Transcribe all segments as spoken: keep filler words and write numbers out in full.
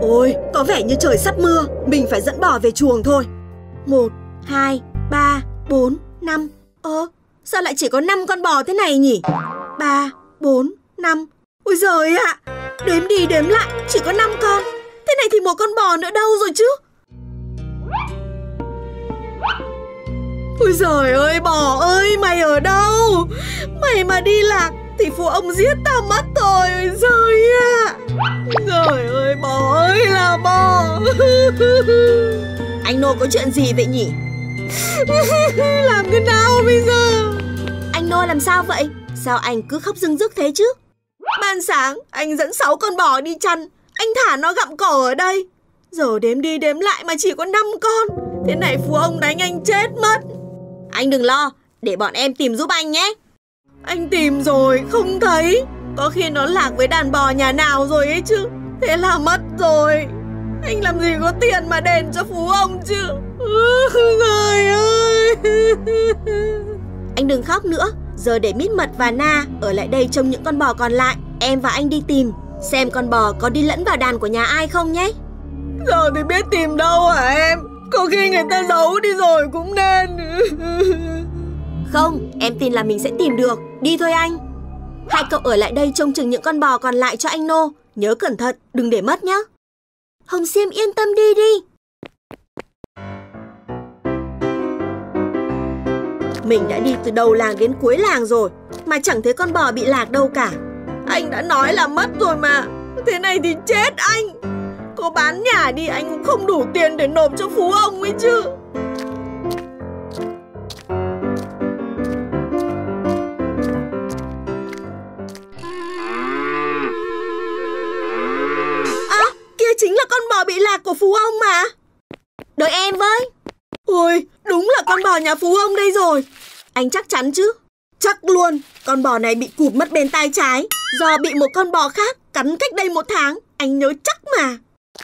Ôi, có vẻ như trời sắp mưa, mình phải dẫn bò về chuồng thôi. Một, hai, ba, bốn, năm. Ơ, sao lại chỉ có năm con bò thế này nhỉ? Ba, bốn, năm. Ôi giời ạ, đếm đi đếm lại chỉ có năm con. Thế này thì một con bò nữa đâu rồi chứ? Ôi giời ơi, bò ơi, mày ở đâu? Mày mà đi lạc thì phụ ông giết tao mất rồi. Ôi giời ạ. Trời ơi, bò ơi là bò. Anh Nô có chuyện gì vậy nhỉ? Làm thế nào bây giờ? Anh Nô làm sao vậy? Sao anh cứ khóc rưng rức thế chứ? Ban sáng anh dẫn sáu con bò đi chăn, anh thả nó gặm cỏ ở đây. Giờ đếm đi đếm lại mà chỉ có năm con. Thế này phú ông đánh anh chết mất. Anh đừng lo, để bọn em tìm giúp anh nhé. Anh tìm rồi, không thấy. Có khi nó lạc với đàn bò nhà nào rồi ấy chứ. Thế là mất rồi. Anh làm gì có tiền mà đền cho phú ông chứ. Trời ơi. Anh đừng khóc nữa. Giờ để Mít Mật và Na ở lại đây trông những con bò còn lại. Em và anh đi tìm, xem con bò có đi lẫn vào đàn của nhà ai không nhé. Giờ thì biết tìm đâu hả em? Có khi người ta giấu đi rồi cũng nên. Không, em tin là mình sẽ tìm được. Đi thôi anh. Hai cậu ở lại đây trông chừng những con bò còn lại cho anh Nô. Nhớ cẩn thận, đừng để mất nhé. Hồng Xiêm yên tâm đi đi. Mình đã đi từ đầu làng đến cuối làng rồi mà chẳng thấy con bò bị lạc đâu cả. Anh đã nói là mất rồi mà. Thế này thì chết anh. Có bán nhà đi anh cũng không đủ tiền để nộp cho phú ông ấy chứ. À, kia chính là con bò bị lạc của phú ông mà. Đợi em với. Ôi, đúng là con bò nhà phú ông đây rồi. Anh chắc chắn chứ? Chắc luôn. Con bò này bị cụt mất bên tai trái do bị một con bò khác cắn cách đây một tháng. Anh nhớ chắc mà.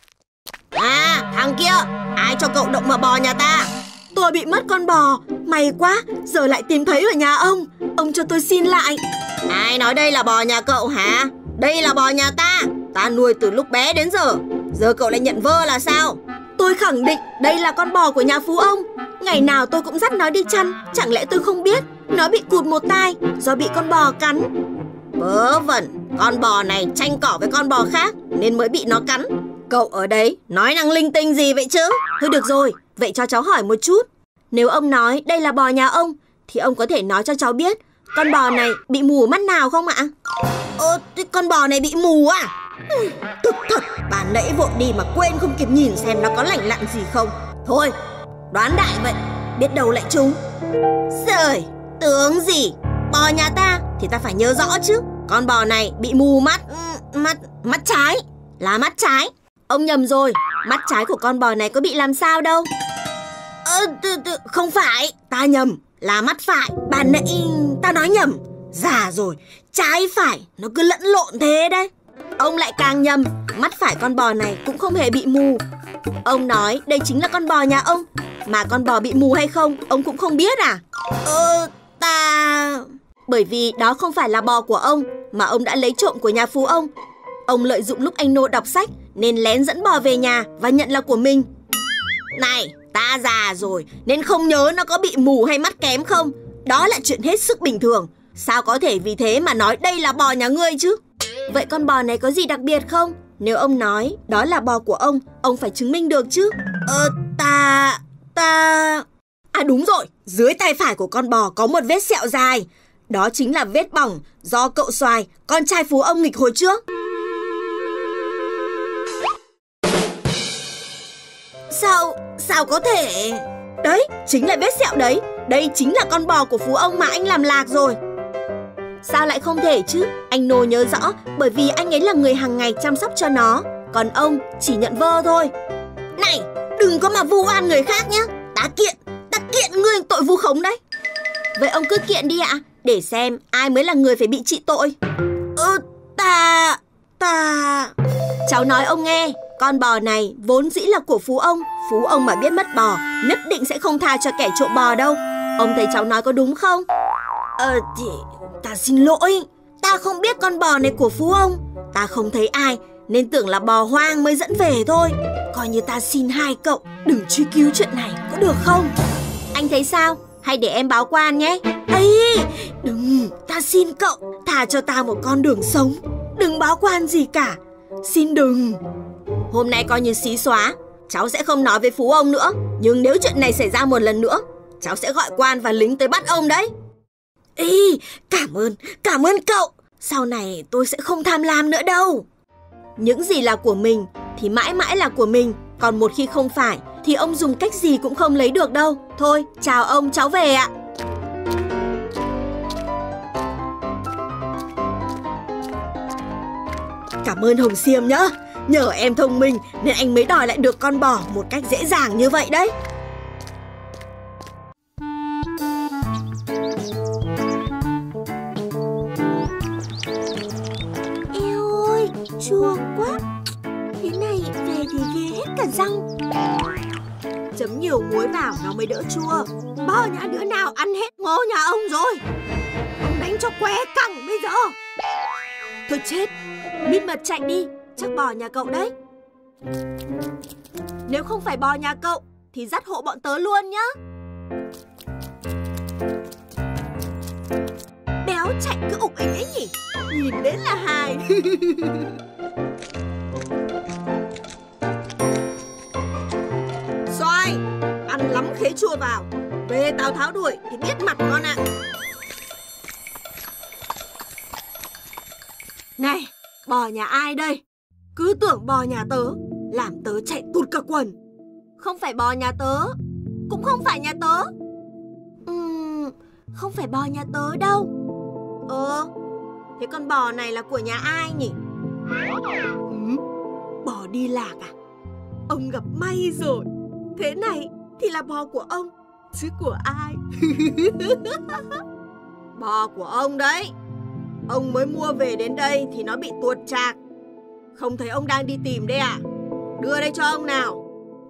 À, thằng kia, ai cho cậu động vào bò nhà ta? Tôi bị mất con bò. May quá, giờ lại tìm thấy ở nhà ông. Ông cho tôi xin lại. Ai nói đây là bò nhà cậu hả? Đây là bò nhà ta. Ta nuôi từ lúc bé đến giờ. Giờ cậu lại nhận vơ là sao? Tôi khẳng định đây là con bò của nhà phú ông. Ngày nào tôi cũng dắt nó đi chăn. Chẳng lẽ tôi không biết nó bị cụt một tai do bị con bò cắn? Vớ vẩn, con bò này tranh cỏ với con bò khác nên mới bị nó cắn. Cậu ở đấy nói năng linh tinh gì vậy chứ? Thôi được rồi, vậy cho cháu hỏi một chút. Nếu ông nói đây là bò nhà ông thì ông có thể nói cho cháu biết con bò này bị mù mắt nào không ạ? Ơ, con bò này bị mù à? Ừ, tức thật, bà nãy vội đi mà quên không kịp nhìn xem nó có lành lặn gì không. Thôi, đoán đại vậy, biết đâu lại trúng. Trời, tướng gì? Bò nhà ta thì ta phải nhớ rõ chứ. Con bò này bị mù mắt, mắt, mắt trái, là mắt trái. Ông nhầm rồi, mắt trái của con bò này có bị làm sao đâu. Ờ, không phải, ta nhầm, là mắt phải. Bà nãy ta nói nhầm. Già rồi, trái phải nó cứ lẫn lộn thế đấy. Ông lại càng nhầm, mắt phải con bò này cũng không hề bị mù. Ông nói đây chính là con bò nhà ông, mà con bò bị mù hay không ông cũng không biết à? Ờ, ta... Bởi vì đó không phải là bò của ông, mà ông đã lấy trộm của nhà phú ông. Ông lợi dụng lúc anh Nô đọc sách nên lén dẫn bò về nhà và nhận là của mình. Này, ta già rồi nên không nhớ nó có bị mù hay mắt kém không. Đó là chuyện hết sức bình thường. Sao có thể vì thế mà nói đây là bò nhà ngươi chứ? Vậy con bò này có gì đặc biệt không? Nếu ông nói đó là bò của ông, ông phải chứng minh được chứ. Ờ, ta... ta... À đúng rồi, dưới tay phải của con bò có một vết sẹo dài. Đó chính là vết bỏng do cậu Xoài, con trai phú ông nghịch hồi trước. Sao... sao có thể... Đấy, chính là vết sẹo đấy. Đây chính là con bò của phú ông mà anh làm lạc rồi. Sao lại không thể chứ? Anh Nô nhớ rõ, bởi vì anh ấy là người hàng ngày chăm sóc cho nó. Còn ông chỉ nhận vơ thôi. Này, đừng có mà vu oan người khác nhá. Ta kiện, ta kiện ngươi tội vu khống đấy. Vậy ông cứ kiện đi ạ, để xem ai mới là người phải bị trị tội. Ừ, ta... ta... Cháu nói ông nghe, con bò này vốn dĩ là của phú ông. Phú ông mà biết mất bò, nhất định sẽ không tha cho kẻ trộm bò đâu. Ông thấy cháu nói có đúng không? Ờ thì... ta xin lỗi, ta không biết con bò này của phú ông. Ta không thấy ai nên tưởng là bò hoang mới dẫn về thôi. Coi như ta xin hai cậu đừng truy cứu chuyện này, có được không? Anh thấy sao? Hay để em báo quan nhé? Ây, đừng, ta xin cậu, thả cho ta một con đường sống. Đừng báo quan gì cả, xin đừng. Hôm nay coi như xí xóa, cháu sẽ không nói với Phú ông nữa. Nhưng nếu chuyện này xảy ra một lần nữa, cháu sẽ gọi quan và lính tới bắt ông đấy. Ý, cảm ơn, cảm ơn cậu. Sau này tôi sẽ không tham lam nữa đâu. Những gì là của mình thì mãi mãi là của mình. Còn một khi không phải thì ông dùng cách gì cũng không lấy được đâu. Thôi, chào ông, cháu về ạ. Cảm ơn Hồng Xiêm nhá. Nhờ em thông minh nên anh mới đòi lại được con bò một cách dễ dàng như vậy đấy. Eo ơi, chua quá. Thế này về thì ghê hết cả răng. Chấm nhiều muối vào nó mới đỡ chua. Bao nhà đứa nào ăn hết ngô nhà ông rồi. Ông đánh cho que cẳng bây giờ. Thôi chết, Mít Mật chạy đi, chắc bò nhà cậu đấy. Nếu không phải bò nhà cậu thì dắt hộ bọn tớ luôn nhá. Béo chạy cứ ục ỉnh ấy nhỉ, nhìn đến là hài. Xoài, ăn lắm khế chua vào. Về Tào Tháo đuổi thì biết mặt con ạ. Này, bò nhà ai đây? Cứ tưởng bò nhà tớ, làm tớ chạy tụt cả quần. Không phải bò nhà tớ, cũng không phải nhà tớ. Uhm, không phải bò nhà tớ đâu. Ờ, thế con bò này là của nhà ai nhỉ? Ừ, bò đi lạc à? Ông gặp may rồi. Thế này thì là bò của ông, chứ của ai? Bò của ông đấy. Ông mới mua về đến đây thì nó bị tuột trạc. Không thấy ông đang đi tìm đây à? Đưa đây cho ông nào.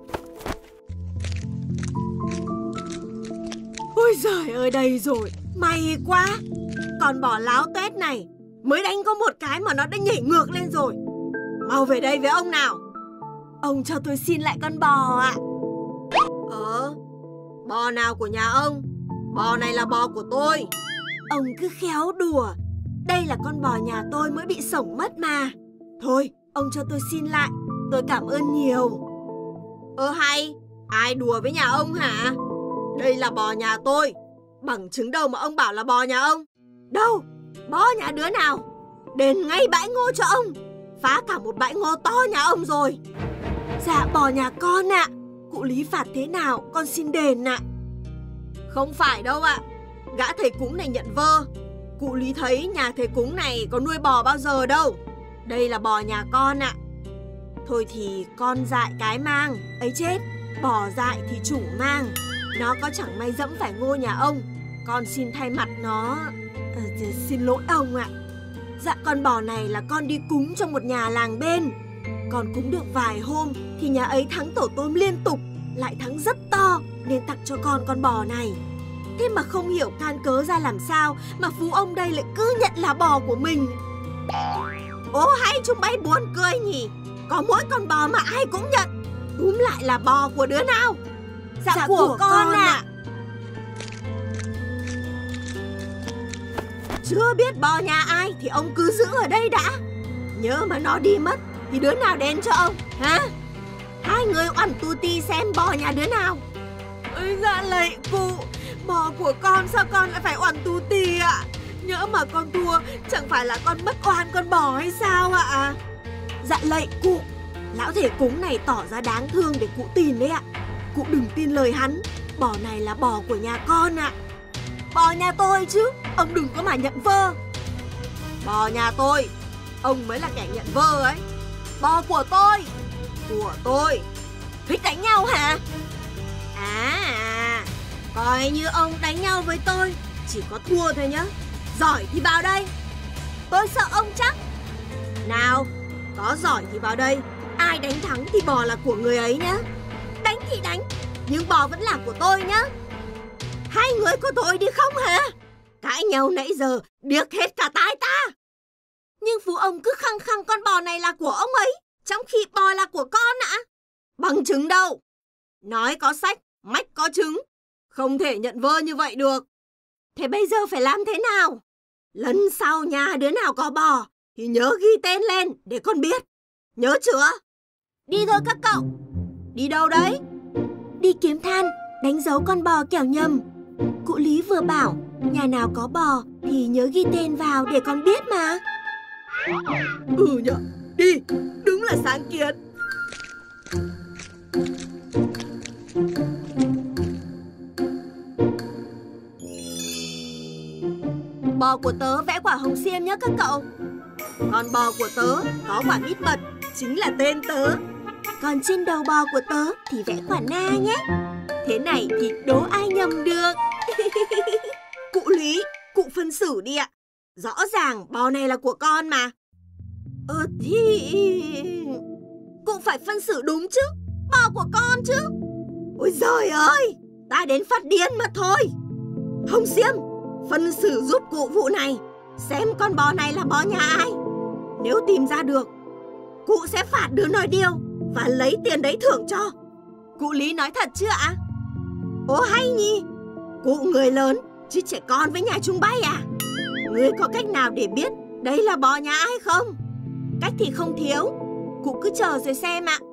Ôi giời ơi, đây rồi. May quá. Con bò láo tuét này mới đánh có một cái mà nó đã nhảy ngược lên rồi. Mau về đây với ông nào. Ông cho tôi xin lại con bò ạ. Ờ, bò nào của nhà ông? Bò này là bò của tôi. Ông cứ khéo đùa. Đây là con bò nhà tôi mới bị sổng mất mà. Thôi, ông cho tôi xin lại. Tôi cảm ơn nhiều. Ơ hay, ai đùa với nhà ông hả? Đây là bò nhà tôi. Bằng chứng đâu mà ông bảo là bò nhà ông? Đâu, bò nhà đứa nào? Đền ngay bãi ngô cho ông. Phá cả một bãi ngô to nhà ông rồi. Dạ bò nhà con ạ. Cụ Lý phạt thế nào con xin đền ạ. Không phải đâu ạ. Gã thầy cúng này nhận vơ. Cụ Lý thấy nhà thầy cúng này có nuôi bò bao giờ đâu. Đây là bò nhà con ạ. Thôi thì con dại cái mang. Ấy chết, bò dại thì chủ mang. Nó có chẳng may dẫm phải ngô nhà ông. Con xin thay mặt nó. à, Xin lỗi ông ạ. Dạ con bò này là con đi cúng cho một nhà làng bên. Con cúng được vài hôm thì nhà ấy thắng tổ tôm liên tục, lại thắng rất to, nên tặng cho con con bò này. Thế mà không hiểu can cớ ra làm sao mà Phú ông đây lại cứ nhận là bò của mình. Ô hay chúng bay buồn cười nhỉ. Có mỗi con bò mà ai cũng nhận. Túm lại là bò của đứa nào? Dạ, dạ của, của con, con ạ. À. Chưa biết bò nhà ai thì ông cứ giữ ở đây đã. Nhớ mà nó đi mất thì đứa nào đền cho ông hả? Hai người oằn tu ti xem bò nhà đứa nào. Ôi dạ lạy cụ, bò của con sao con lại phải oằn tu ti ạ? Nhỡ mà con thua chẳng phải là con mất oan con bò hay sao ạ? Dạ lạy cụ, lão thầy cúng này tỏ ra đáng thương để cụ tin đấy ạ. Cụ đừng tin lời hắn. Bò này là bò của nhà con ạ. Bò nhà tôi chứ, ông đừng có mà nhận vơ. Bò nhà tôi, ông mới là kẻ nhận vơ ấy. Bò của tôi. Của tôi. Thích đánh nhau hả? À, à, coi như ông đánh nhau với tôi chỉ có thua thôi nhá. Giỏi thì vào đây. Tôi sợ ông chắc. Nào, có giỏi thì vào đây. Ai đánh thắng thì bò là của người ấy nhá. Đánh thì đánh, nhưng bò vẫn là của tôi nhá. Hai người có tội đi không hả? Cãi nhau nãy giờ điếc hết cả tai ta. Nhưng Phú ông cứ khăng khăng con bò này là của ông ấy, trong khi bò là của con ạ. Bằng chứng đâu? Nói có sách, mách có chứng. Không thể nhận vơ như vậy được. Thế bây giờ phải làm thế nào? Lần sau nhà đứa nào có bò thì nhớ ghi tên lên để con biết. Nhớ chưa? Đi thôi các cậu. Đi đâu đấy? Đi kiếm than, đánh dấu con bò kẻo nhầm. Cụ Lý vừa bảo nhà nào có bò thì nhớ ghi tên vào để con biết mà. Ừ nhở, đi, đúng là sáng kiến. Bò của tớ vẽ quả hồng xiêm nhé các cậu. Con bò của tớ có quả mít mật, chính là tên tớ. Còn trên đầu bò của tớ thì vẽ quả na nhé. Thế này thì đố ai nhầm được. Cụ Lý, cụ phân xử đi ạ. Rõ ràng bò này là của con mà. Ờ thì... Cụ phải phân xử đúng chứ. Bò của con chứ. Ôi giời ơi, ta đến phát điên mà thôi. Hồng Xiêm, phân xử giúp cụ vụ này. Xem con bò này là bò nhà ai. Nếu tìm ra được, cụ sẽ phạt đứa nói điêu và lấy tiền đấy thưởng cho. Cụ Lý nói thật chưa ạ? Ồ hay nhỉ. Cụ người lớn chứ trẻ con với nhà chúng bay à? Ngươi có cách nào để biết đây là bò nhà ai không? Cách thì không thiếu. Cụ cứ chờ rồi xem ạ.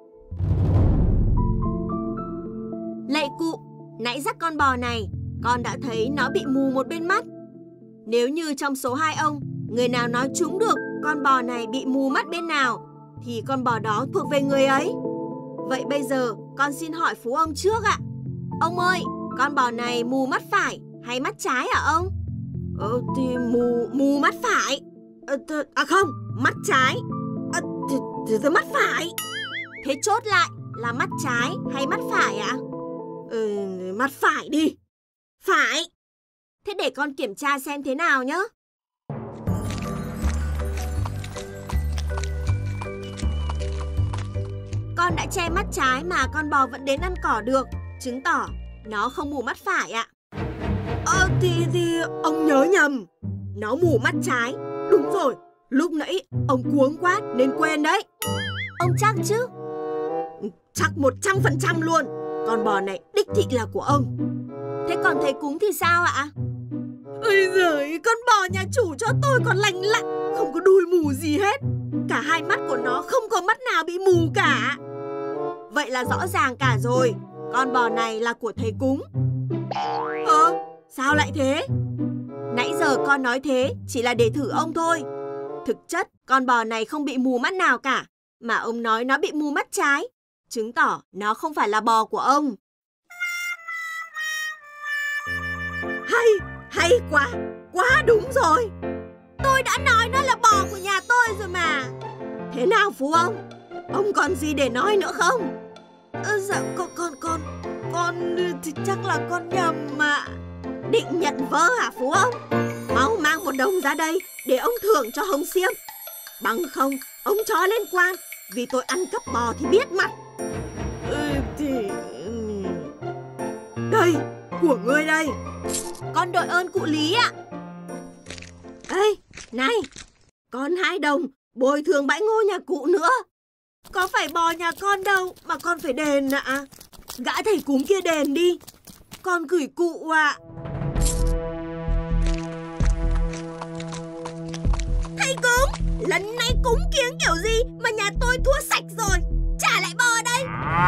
Lạy cụ, nãy dắt con bò này, con đã thấy nó bị mù một bên mắt. Nếu như trong số hai ông, người nào nói trúng được con bò này bị mù mắt bên nào, thì con bò đó thuộc về người ấy. Vậy bây giờ con xin hỏi Phú ông trước ạ. Ông ơi, con bò này mù mắt phải hay mắt trái hả ông? Ờ thì mù, mù mắt phải. Ờ, th à không, mắt trái. À, thì, thì, thì mắt phải. Thế chốt lại là mắt trái hay mắt phải ạ? Ừ, mắt phải đi. Phải. Thế để con kiểm tra xem thế nào nhé. Con đã che mắt trái mà con bò vẫn đến ăn cỏ được, chứng tỏ nó không mù mắt phải ạ. Ờ thì, thì ông nhớ nhầm. Nó mù mắt trái. Đúng rồi, lúc nãy ông cuống quá nên quên đấy. Ông chắc chứ? Chắc một trăm phần trăm luôn. Con bò này đích thị là của ông. Thế còn thầy cúng thì sao ạ? Ôi giời, con bò nhà chủ cho tôi còn lành lặn, không có đuôi mù gì hết. Cả hai mắt của nó không có mắt nào bị mù cả. Vậy là rõ ràng cả rồi. Con bò này là của thầy cúng. Ờ, sao lại thế? Nãy giờ con nói thế chỉ là để thử ông thôi. Thực chất con bò này không bị mù mắt nào cả, mà ông nói nó bị mù mắt trái, chứng tỏ nó không phải là bò của ông. Hay, hay quá, quá đúng rồi. Tôi đã nói nó là bò của nhà tôi rồi mà. Thế nào Phú ông? Ông còn gì để nói nữa không? Ờ, dạ con, con, con, con thì chắc là con nhầm mà. Định nhận vơ hả Phú ông? Mau mang một đồng ra đây để ông thưởng cho Hồng Xiêm. Bằng không, ông cho lên quan, vì tôi ăn cắp bò thì biết mặt. Ừ, thì... Đây, của ngươi đây. Con đội ơn cụ Lý ạ. Ê, này, con hai đồng bồi thường bãi ngô nhà cụ nữa. Có phải bò nhà con đâu mà con phải đền ạ. Gã thầy cúng kia đền đi. Con gửi cụ ạ. Thầy cúng, lần này cúng kiếng kiểu gì mà nhà tôi thua sạch rồi. Trả lại bò đây.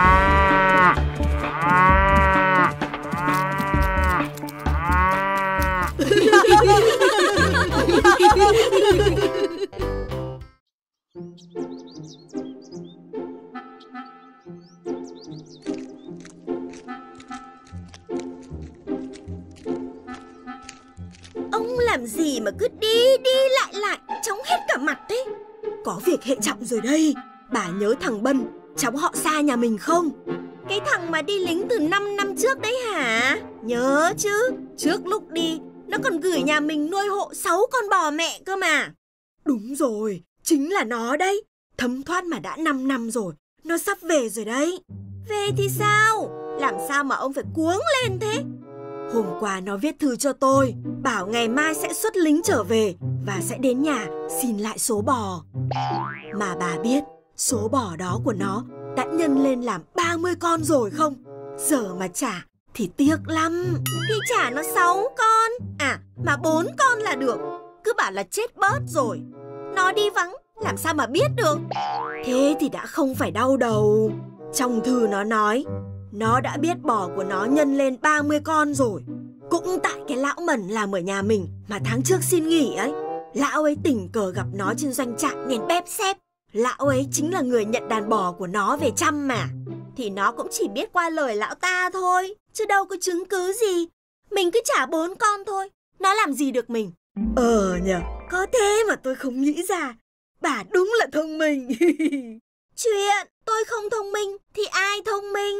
Ông làm gì mà cứ đi đi lại lại, chóng hết cả mặt thế? Có việc hệ trọng rồi đây. Bà nhớ thằng Bân, cháu họ Sa nhà mình không? Cái thằng mà đi lính từ năm năm trước đấy hả? Nhớ chứ. Trước lúc đi, nó còn gửi nhà mình nuôi hộ sáu con bò mẹ cơ mà. Đúng rồi, chính là nó đấy. Thấm thoát mà đã năm năm rồi. Nó sắp về rồi đấy. Về thì sao? Làm sao mà ông phải cuống lên thế? Hôm qua nó viết thư cho tôi, bảo ngày mai sẽ xuất lính trở về và sẽ đến nhà xin lại số bò. Mà bà biết, số bò đó của nó đã nhân lên làm ba mươi con rồi không? Giờ mà trả thì tiếc lắm. Thì trả nó sáu con. À, mà bốn con là được. Cứ bảo là chết bớt rồi. Nó đi vắng, làm sao mà biết được? Thế thì đã không phải đau đầu. Trong thư nó nói, nó đã biết bò của nó nhân lên ba mươi con rồi. Cũng tại cái lão Mần làm ở nhà mình mà tháng trước xin nghỉ ấy. Lão ấy tình cờ gặp nó trên doanh trại nên bép xép. Lão ấy chính là người nhận đàn bò của nó về chăm mà. Thì nó cũng chỉ biết qua lời lão ta thôi, chứ đâu có chứng cứ gì. Mình cứ trả bốn con thôi, nó làm gì được mình. Ờ nhờ, có thế mà tôi không nghĩ ra. Bà đúng là thông minh. Chuyện tôi không thông minh thì ai thông minh?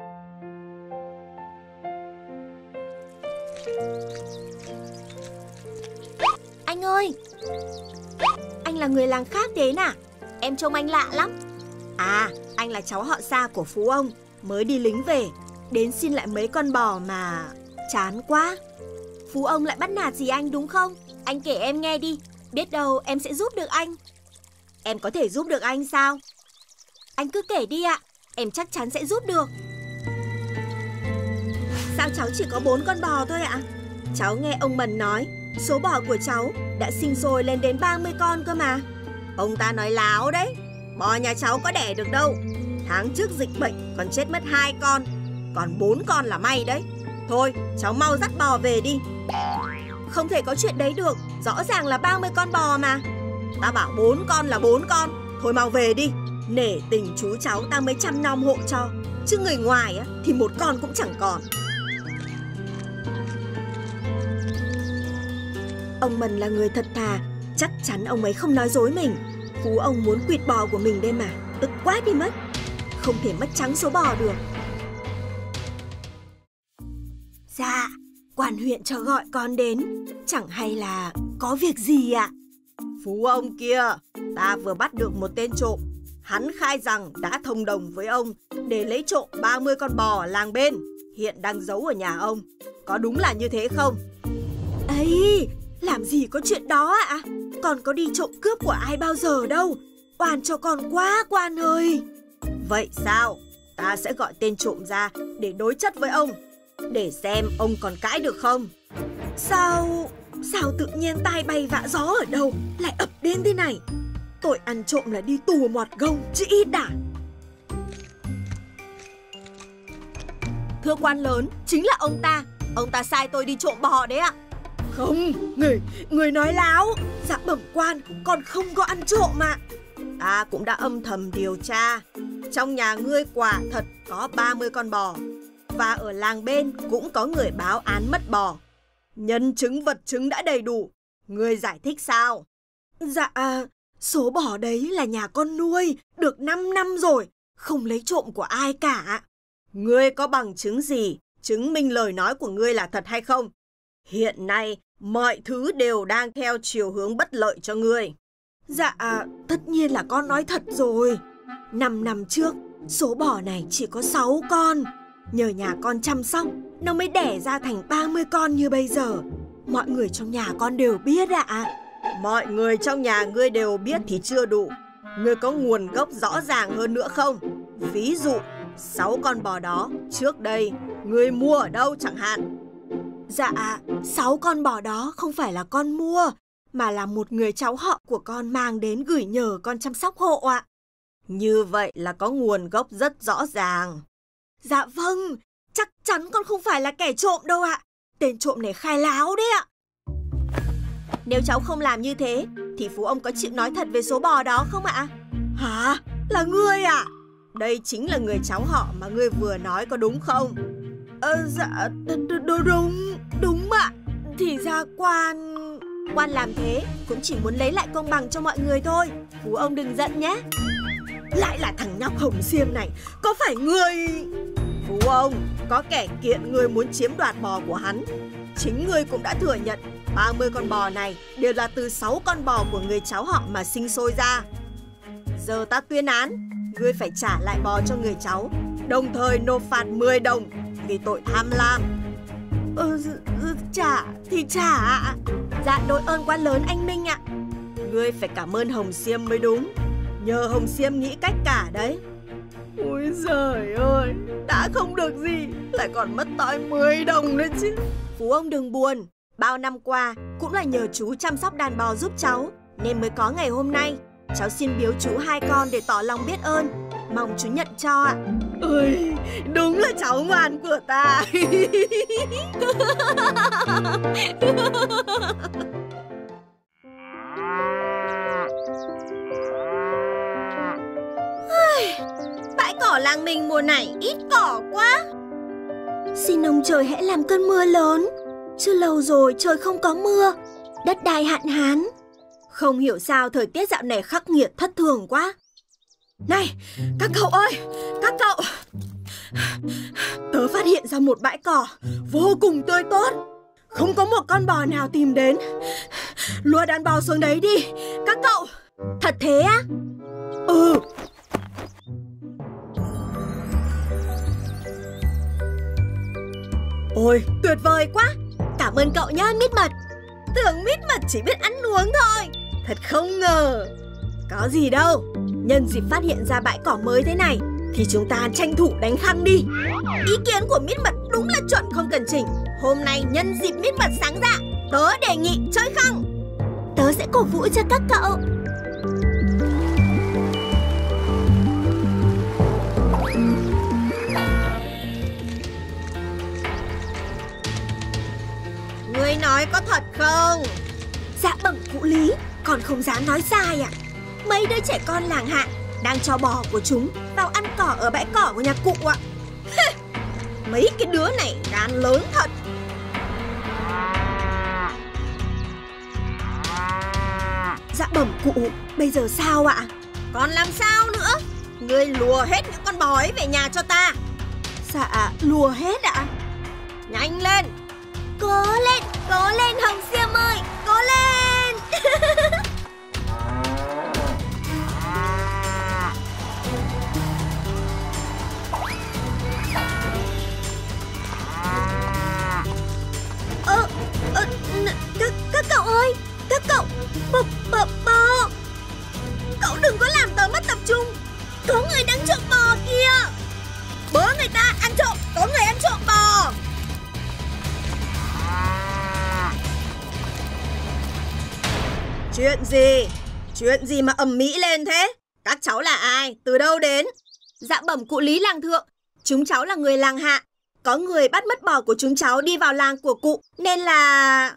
Anh ơi, anh là người làng khác đến à? Em trông anh lạ lắm. À, anh là cháu họ Sa của Phú ông, mới đi lính về, đến xin lại mấy con bò mà chán quá. Phú ông lại bắt nạt gì anh đúng không? Anh kể em nghe đi, biết đâu em sẽ giúp được anh. Em có thể giúp được anh sao? Anh cứ kể đi ạ, em chắc chắn sẽ giúp được. Sao cháu chỉ có bốn con bò thôi ạ? Cháu nghe ông Mần nói, số bò của cháu đã sinh sôi lên đến ba mươi con cơ mà. Ông ta nói láo đấy, bò nhà cháu có đẻ được đâu. Tháng trước dịch bệnh còn chết mất hai con, còn bốn con là may đấy. Thôi, cháu mau dắt bò về đi. Không thể có chuyện đấy được, rõ ràng là ba mươi con bò mà. Ta bảo bốn con là bốn con, thôi mau về đi. Nể tình chú cháu ta mới chăm nom hộ cho, chứ người ngoài á, thì một con cũng chẳng còn. Ông Mần là người thật thà, chắc chắn ông ấy không nói dối mình. Phú ông muốn quỵt bò của mình đây mà, tức quá đi mất. Không thể mất trắng số bò được. Dạ, quan huyện cho gọi con đến, chẳng hay là có việc gì ạ? Phú ông kia, ta vừa bắt được một tên trộm. Hắn khai rằng đã thông đồng với ông để lấy trộm ba mươi con bò ở làng bên, hiện đang giấu ở nhà ông. Có đúng là như thế không? Ấy, làm gì có chuyện đó ạ? Con có đi trộm cướp của ai bao giờ đâu. Oan cho con quá, quan ơi. Vậy sao? Ta sẽ gọi tên trộm ra để đối chất với ông, để xem ông còn cãi được không. Sao... Sao tự nhiên tai bay vạ gió ở đâu lại ập đến thế này? Tội ăn trộm là đi tù mọt gông chứ ít đã. Thưa quan lớn, chính là ông ta. Ông ta sai tôi đi trộm bò đấy ạ. Không, người, người nói láo. Dạ bẩm quan, con không có ăn trộm ạ. Ta cũng đã âm thầm điều tra. Trong nhà ngươi quả thật có ba mươi con bò. Và ở làng bên cũng có người báo án mất bò. Nhân chứng vật chứng đã đầy đủ. Ngươi giải thích sao? Dạ, số bò đấy là nhà con nuôi, được năm năm rồi, không lấy trộm của ai cả. Ngươi có bằng chứng gì chứng minh lời nói của ngươi là thật hay không? Hiện nay, mọi thứ đều đang theo chiều hướng bất lợi cho ngươi. Dạ, tất nhiên là con nói thật rồi. Năm năm trước, số bò này chỉ có sáu con. Nhờ nhà con chăm sóc, nó mới đẻ ra thành ba mươi con như bây giờ. Mọi người trong nhà con đều biết ạ. Mọi người trong nhà ngươi đều biết thì chưa đủ. Ngươi có nguồn gốc rõ ràng hơn nữa không? Ví dụ, sáu con bò đó trước đây ngươi mua ở đâu chẳng hạn? Dạ, sáu con bò đó không phải là con mua, mà là một người cháu họ của con mang đến gửi nhờ con chăm sóc hộ ạ. Như vậy là có nguồn gốc rất rõ ràng. Dạ vâng, chắc chắn con không phải là kẻ trộm đâu ạ. Tên trộm này khai láo đấy ạ. Nếu cháu không làm như thế thì Phú ông có chịu nói thật về số bò đó không ạ? Hả? Là ngươi ạ? Đây chính là người cháu họ mà ngươi vừa nói, có đúng không? Ờ, dạ, đúng, đúng ạ. Thì ra quan... Quan làm thế cũng chỉ muốn lấy lại công bằng cho mọi người thôi. Phú ông đừng giận nhé. Lại là thằng nhóc Hồng Xiêm này, có phải ngươi... Phú ông, có kẻ kiện ngươi muốn chiếm đoạt bò của hắn. Chính ngươi cũng đã thừa nhận ba mươi con bò này đều là từ sáu con bò của người cháu họ mà sinh sôi ra. Giờ ta tuyên án, ngươi phải trả lại bò cho người cháu, đồng thời nộp phạt mười đồng vì tội tham lam. Ừ, trả thì trả ạ. Dạ đội ơn quá lớn anh Minh ạ. Ngươi phải cảm ơn Hồng Xiêm mới đúng. Nhờ Hồng Xiêm nghĩ cách cả đấy. Ôi giời ơi, đã không được gì lại còn mất tới mười đồng nữa chứ. Phú ông đừng buồn, bao năm qua cũng là nhờ chú chăm sóc đàn bò giúp cháu nên mới có ngày hôm nay. Cháu xin biếu chú hai con để tỏ lòng biết ơn, mong chú nhận cho ạ. Ôi, đúng là cháu ngoan của ta. Bãi cỏ làng mình mùa này ít cỏ quá. Xin ông trời hãy làm cơn mưa lớn. Chưa lâu rồi trời không có mưa, đất đai hạn hán. Không hiểu sao thời tiết dạo này khắc nghiệt thất thường quá. Này, các cậu ơi, các cậu. Tớ phát hiện ra một bãi cỏ vô cùng tươi tốt, không có một con bò nào tìm đến. Lùa đàn bò xuống đấy đi, các cậu. Thật thế á? Ừ. Ôi, tuyệt vời quá. Cảm ơn cậu nhá, Mít Mật. Tưởng Mít Mật chỉ biết ăn uống thôi. Thật không ngờ. Có gì đâu. Nhân dịp phát hiện ra bãi cỏ mới thế này thì chúng ta tranh thủ đánh khăng đi. Ý kiến của Mít Mật đúng là chuẩn không cần chỉnh. Hôm nay nhân dịp Mít Mật sáng dạ, tớ đề nghị chơi khăng. Tớ sẽ cổ vũ cho các cậu. Ngươi nói có thật không? Dạ bẩm cụ Lý, con không dám nói sai ạ. Mấy đứa trẻ con làng Hạ đang cho bò của chúng vào ăn cỏ ở bãi cỏ của nhà cụ ạ. Mấy cái đứa này gan lớn thật. Dạ bẩm cụ, bây giờ sao ạ? Còn làm sao nữa? Ngươi lùa hết những con bò ấy về nhà cho ta. Dạ, lùa hết ạ. Nhanh lên. Cố lên, cố lên Hồng Xiêm ơi, cố lên. Ờ, ờ, các, các cậu ơi, các cậu, bò, bò, bò. Cậu đừng có làm tớ mất tập trung. Có người đang trộm bò kìa. Bớ người ta ăn trộm, có người ăn trộm bò. Chuyện gì? Chuyện gì mà ầm mỹ lên thế? Các cháu là ai? Từ đâu đến? Dạ bẩm cụ Lý làng thượng, chúng cháu là người làng Hạ. Có người bắt mất bò của chúng cháu đi vào làng của cụ, nên là...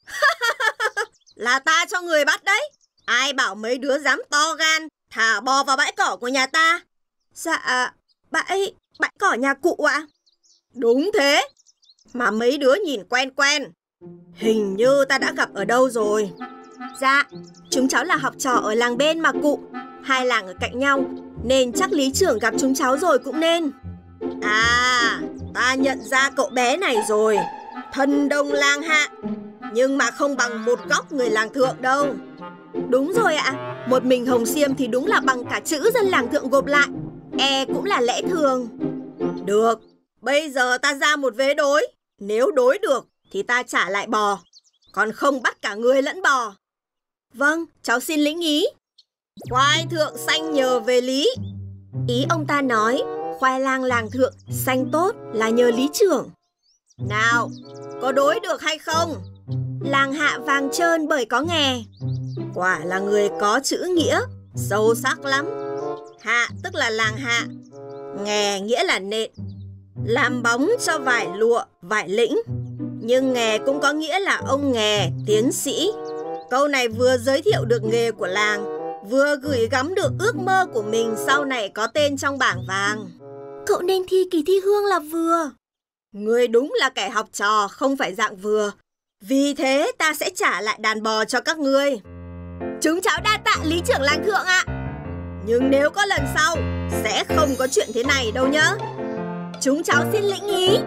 Là ta cho người bắt đấy. Ai bảo mấy đứa dám to gan thả bò vào bãi cỏ của nhà ta? Dạ, bãi... bãi cỏ nhà cụ ạ. Đúng thế. Mà mấy đứa nhìn quen quen. Hình như ta đã gặp ở đâu rồi. Dạ, chúng cháu là học trò ở làng bên mà cụ. Hai làng ở cạnh nhau, nên chắc lý trưởng gặp chúng cháu rồi cũng nên. À, ta nhận ra cậu bé này rồi. Thần đồng làng Hạ. Nhưng mà không bằng một góc người làng thượng đâu. Đúng rồi ạ. Một mình Hồng Xiêm thì đúng là bằng cả chữ dân làng thượng gộp lại. E cũng là lẽ thường. Được, bây giờ ta ra một vế đối. Nếu đối được thì ta trả lại bò, còn không bắt cả người lẫn bò. Vâng, cháu xin lĩnh ý. Khoai thượng xanh nhờ về lý. Ý ông ta nói khoai lang làng thượng xanh tốt là nhờ lý trưởng. Nào, có đối được hay không? Làng Hạ vàng trơn bởi có nghè. Quả là người có chữ nghĩa sâu sắc lắm. Hạ tức là làng Hạ, nghè nghĩa là nện, làm bóng cho vải lụa, vải lĩnh. Nhưng nghè cũng có nghĩa là ông nghè, tiến sĩ. Câu này vừa giới thiệu được nghề của làng, vừa gửi gắm được ước mơ của mình sau này có tên trong bảng vàng. Cậu nên thi kỳ thi hương là vừa. Ngươi đúng là kẻ học trò, không phải dạng vừa. Vì thế ta sẽ trả lại đàn bò cho các ngươi. Chúng cháu đa tạ lý trưởng làng thượng ạ. Nhưng nếu có lần sau, sẽ không có chuyện thế này đâu nhá. Chúng cháu xin lĩnh ý.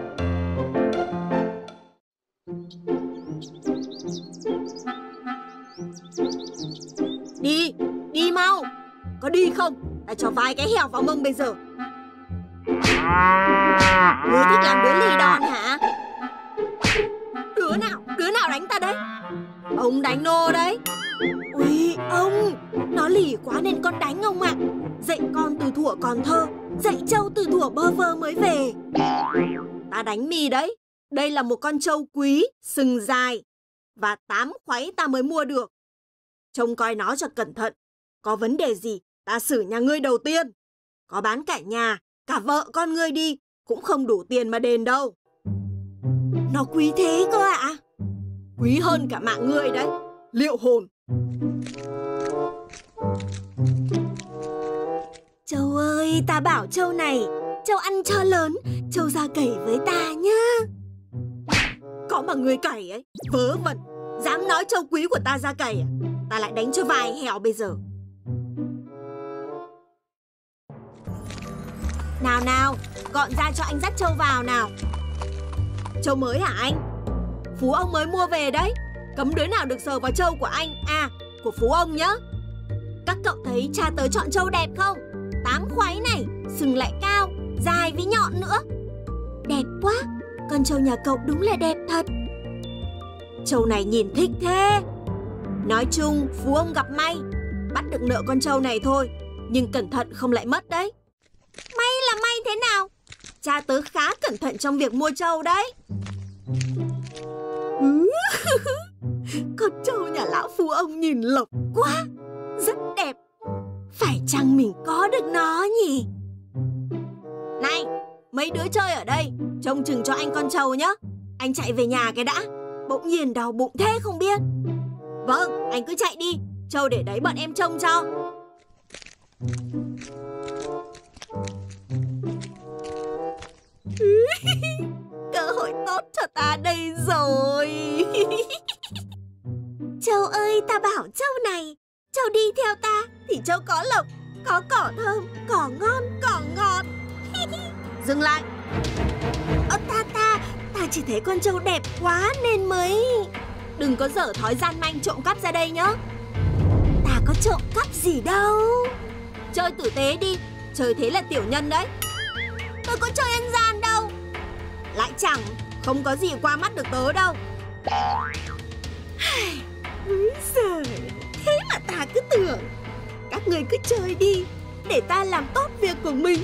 Đi, đi mau. Có đi không? Ta cho vài cái heo vào mông bây giờ. Ngươi thích làm đứa lì đòn hả? Đứa nào đánh ta đấy? Ông đánh nô đấy. Ui ông, nó lì quá nên con đánh ông ạ. Dạy con từ thuở còn thơ, dạy trâu từ thuở bơ vơ mới về. Ta đánh mì đấy. Đây là một con trâu quý, sừng dài và tám khoáy ta mới mua được. Trông coi nó cho cẩn thận. Có vấn đề gì ta xử nhà ngươi đầu tiên. Có bán cả nhà, cả vợ con ngươi đi cũng không đủ tiền mà đền đâu. Nó quý thế cơ ạ? À? Quý hơn cả mạng ngươi đấy. Liệu hồn. Châu ơi, ta bảo Châu này, Châu ăn cho lớn, Châu ra cày với ta nhá. Có mà ngươi cày ấy, vớ vẩn. Dám nói Châu quý của ta ra cày à? Ta lại đánh cho vài hẻo bây giờ. Nào nào, gọn ra cho anh dắt Châu vào nào. Châu mới hả anh? Phú ông mới mua về đấy. Cấm đứa nào được sờ vào trâu của anh. À, của Phú ông nhá. Các cậu thấy cha tớ chọn trâu đẹp không? Tám khoáy này, sừng lại cao, dài với nhọn nữa. Đẹp quá, con trâu nhà cậu đúng là đẹp thật. Trâu này nhìn thích thế. Nói chung Phú ông gặp may, bắt được nợ con trâu này thôi. Nhưng cẩn thận không lại mất đấy. May là may thế nào? Cha tớ khá cẩn thận trong việc mua trâu đấy. Con trâu nhà lão Phú ông nhìn lộc quá, rất đẹp. Phải chăng mình có được nó nhỉ? Này, mấy đứa chơi ở đây, trông chừng cho anh con trâu nhá. Anh chạy về nhà cái đã. Bỗng nhiên đau bụng thế không biết. Vâng, anh cứ chạy đi. Trâu để đấy bọn em trông cho. Cơ hội tốt cho ta đây rồi. Châu ơi, ta bảo Châu này, Châu đi theo ta thì Châu có lộc, có cỏ thơm, cỏ ngon, cỏ ngọt. Dừng lại. Ơ ta ta, ta chỉ thấy con trâu đẹp quá nên mới... Đừng có dở thói gian manh trộm cắp ra đây nhá. Ta có trộm cắp gì đâu. Chơi tử tế đi, chơi thế là tiểu nhân đấy. Tôi có chơi ăn gian đâu. Lại chẳng, không có gì qua mắt được tớ đâu. Úi giời, thế mà ta cứ tưởng. Các người cứ chơi đi, để ta làm tốt việc của mình.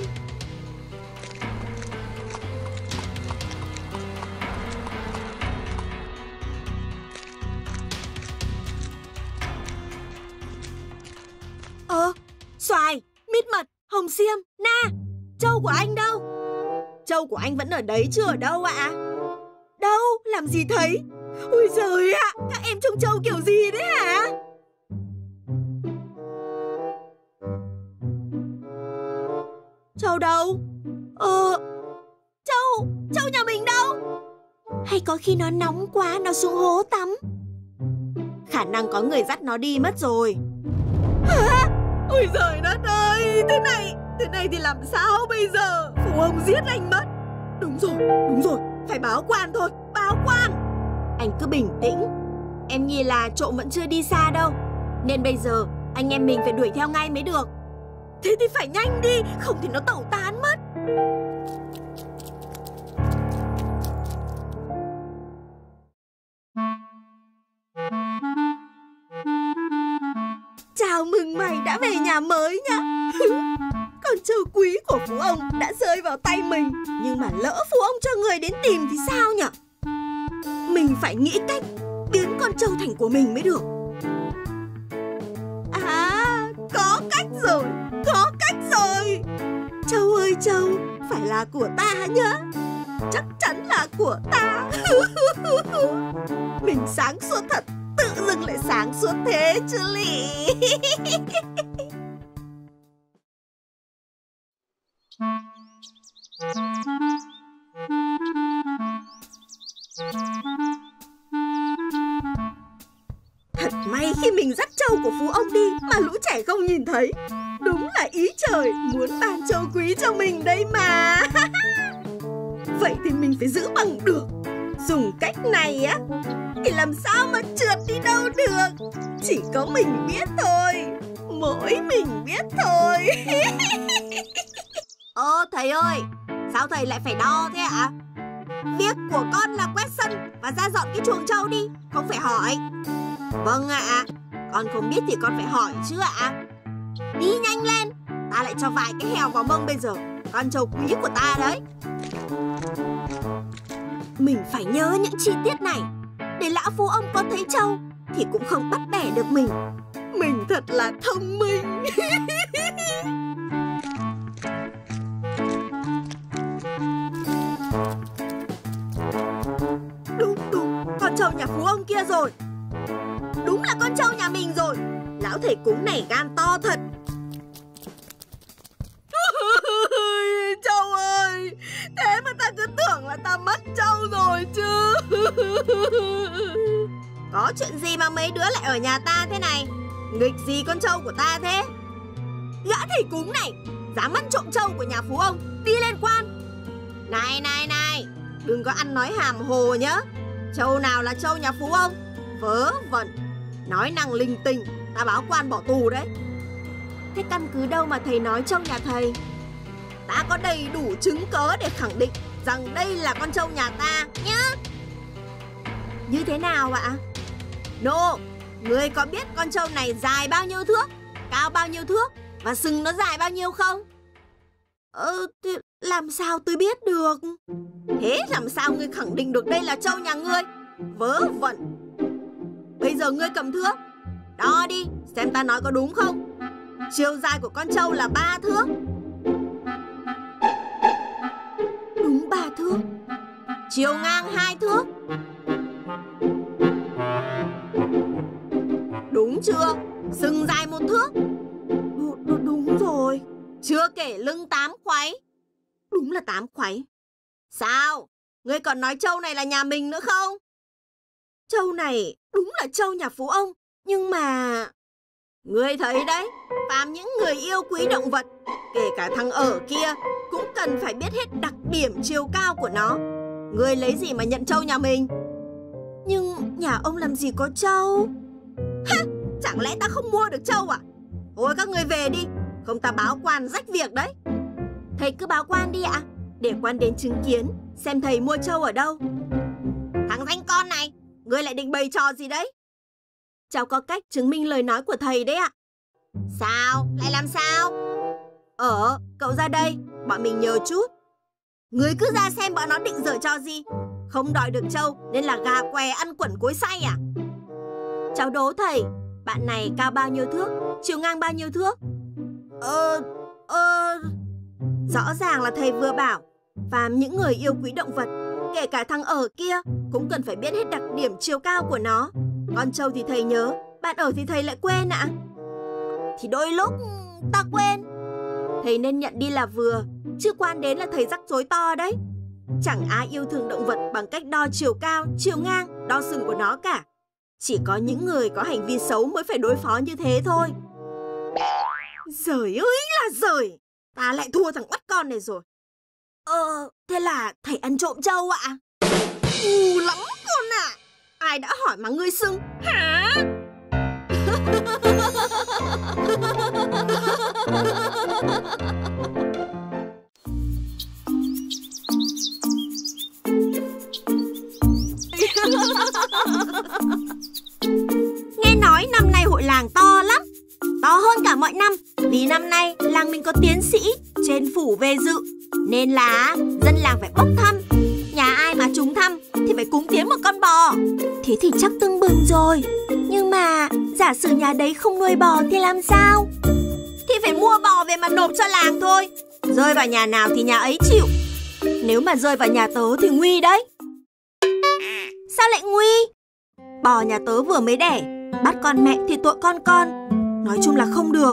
Ờ, xoài, mít mật, hồng xiêm, na, trâu của anh đâu? Trâu của anh vẫn ở đấy chứ ở đâu ạ? À? Đâu, làm gì thấy? Ôi giời ạ, các em trông trâu kiểu gì đấy hả? Trâu đâu? Ờ, trâu, trâu nhà mình đâu? Hay có khi nó nóng quá nó xuống hố tắm? Khả năng có người dắt nó đi mất rồi. Hả? Ôi giời đất ơi, thế này, thế này thì làm sao bây giờ? Phú ông giết anh mất. Đúng rồi, đúng rồi, phải báo quan thôi, báo quan. Anh cứ bình tĩnh. Em nghĩ là trộm vẫn chưa đi xa đâu, nên bây giờ anh em mình phải đuổi theo ngay mới được. Thế thì phải nhanh đi, không thì nó tẩu tán mất. Chào mừng mày đã về nhà mới nhá. Con trâu quý của Phú ông đã rơi vào tay mình. Nhưng mà lỡ Phú ông cho người đến tìm thì sao nhở? Mình phải nghĩ cách biến con trâu thành của mình mới được. À, có cách rồi, có cách rồi. Trâu ơi trâu, phải là của ta nhá. Chắc chắn là của ta. Mình sáng suốt thật, tự dưng lại sáng suốt thế chứ lị. Thật may khi mình dắt trâu của Phú ông đi mà lũ trẻ không nhìn thấy. Đúng là ý trời muốn ban trâu quý cho mình đây mà. Vậy thì mình phải giữ bằng được. Dùng cách này á thì làm sao mà trượt đi đâu được. Chỉ có mình biết thôi. Mỗi mình biết thôi. Ơ thầy ơi, sao thầy lại phải đo thế ạ? Việc của con là quét sân và ra dọn cái chuồng trâu đi, không phải hỏi. Vâng ạ, à, con không biết thì con phải hỏi chứ ạ. À. Đi nhanh lên, ta lại cho vài cái heo vào mông bây giờ. Con trâu quý của ta đấy. Mình phải nhớ những chi tiết này, để lão phú ông có thấy trâu thì cũng không bắt bẻ được mình. Mình thật là thông minh. Đúng, đúng, con trâu nhà phú ông kia rồi. Đúng là con trâu nhà mình rồi. Lão thầy cúng này gan to thật. Trâu ơi, thế mà ta cứ tưởng là ta mất trâu rồi chứ. Có chuyện gì mà mấy đứa lại ở nhà ta thế này? Nghịch gì con trâu của ta thế? Gã thầy cúng này dám ăn trộm trâu của nhà phú ông, đi lên quan. Này này này, đừng có ăn nói hàm hồ nhá. Trâu nào là trâu nhà phú ông? Vớ vẩn, nói năng linh tinh, ta báo quan bỏ tù đấy. Thế căn cứ đâu mà thầy nói trâu nhà thầy? Ta có đầy đủ chứng cớ để khẳng định rằng đây là con trâu nhà ta nhá. Như thế nào ạ? Nô, ngươi có biết con trâu này dài bao nhiêu thước, cao bao nhiêu thước và sừng nó dài bao nhiêu không? Ờ, thì làm sao tôi biết được? Thế làm sao ngươi khẳng định được đây là trâu nhà ngươi? Vớ vẩn. Bây giờ ngươi cầm thước, đo đi, xem ta nói có đúng không? Chiều dài của con trâu là ba thước. Đúng ba thước. Chiều ngang hai thước. Đúng chưa? Sừng dài một thước. Đúng, đúng rồi. Chưa kể lưng tám khoáy. Đúng là tám khoáy. Sao? Ngươi còn nói trâu này là nhà mình nữa không? Trâu này đúng là trâu nhà phú ông, nhưng mà... Ngươi thấy đấy, phàm những người yêu quý động vật, kể cả thằng ở kia, cũng cần phải biết hết đặc điểm chiều cao của nó. Ngươi lấy gì mà nhận trâu nhà mình? Nhưng nhà ông làm gì có trâu? Ha! Chẳng lẽ ta không mua được trâu à? Thôi các ngươi về đi, không ta báo quan rách việc đấy. Thầy cứ báo quan đi ạ, để quan đến chứng kiến xem thầy mua trâu ở đâu. Thằng danh con này, ngươi lại định bày trò gì đấy? Cháu có cách chứng minh lời nói của thầy đấy ạ. Sao? Lại làm sao? Ờ, cậu ra đây, bọn mình nhờ chút. Ngươi cứ ra xem bọn nó định giở trò gì. Không đòi được trâu nên là gà què ăn quẩn cối xay à? Cháu đố thầy, bạn này cao bao nhiêu thước, chiều ngang bao nhiêu thước? Ờ, ờ... Rõ ràng là thầy vừa bảo phàm những người yêu quý động vật, kể cả thằng ở kia, cũng cần phải biết hết đặc điểm chiều cao của nó. Con trâu thì thầy nhớ, bạn ở thì thầy lại quên ạ. À? Thì đôi lúc ta quên. Thầy nên nhận đi là vừa, chứ quan đến là thầy rắc rối to đấy. Chẳng ai yêu thương động vật bằng cách đo chiều cao, chiều ngang, đo sừng của nó cả. Chỉ có những người có hành vi xấu mới phải đối phó như thế thôi. Giời ơi là giời, ta lại thua thằng bắt con này rồi. Ờ, thế là thầy ăn trộm trâu ạ? U lắm con ạ. À. Ai đã hỏi mà ngươi xưng? Hả? Nghe nói năm nay hội làng to lắm, to hơn cả mọi năm. Vì năm nay làng mình có tiến sĩ trên phủ về dự, nên là dân làng phải bốc thăm. Nhà ai mà trúng thăm thì phải cúng tiến một con bò. Thế thì chắc tưng bừng rồi. Nhưng mà giả sử nhà đấy không nuôi bò thì làm sao? Thì phải mua bò về mà nộp cho làng thôi. Rơi vào nhà nào thì nhà ấy chịu. Nếu mà rơi vào nhà tớ thì nguy đấy. Sao lại nguy? Bò nhà tớ vừa mới đẻ, bắt con mẹ thì tội con con. Nói chung là không được.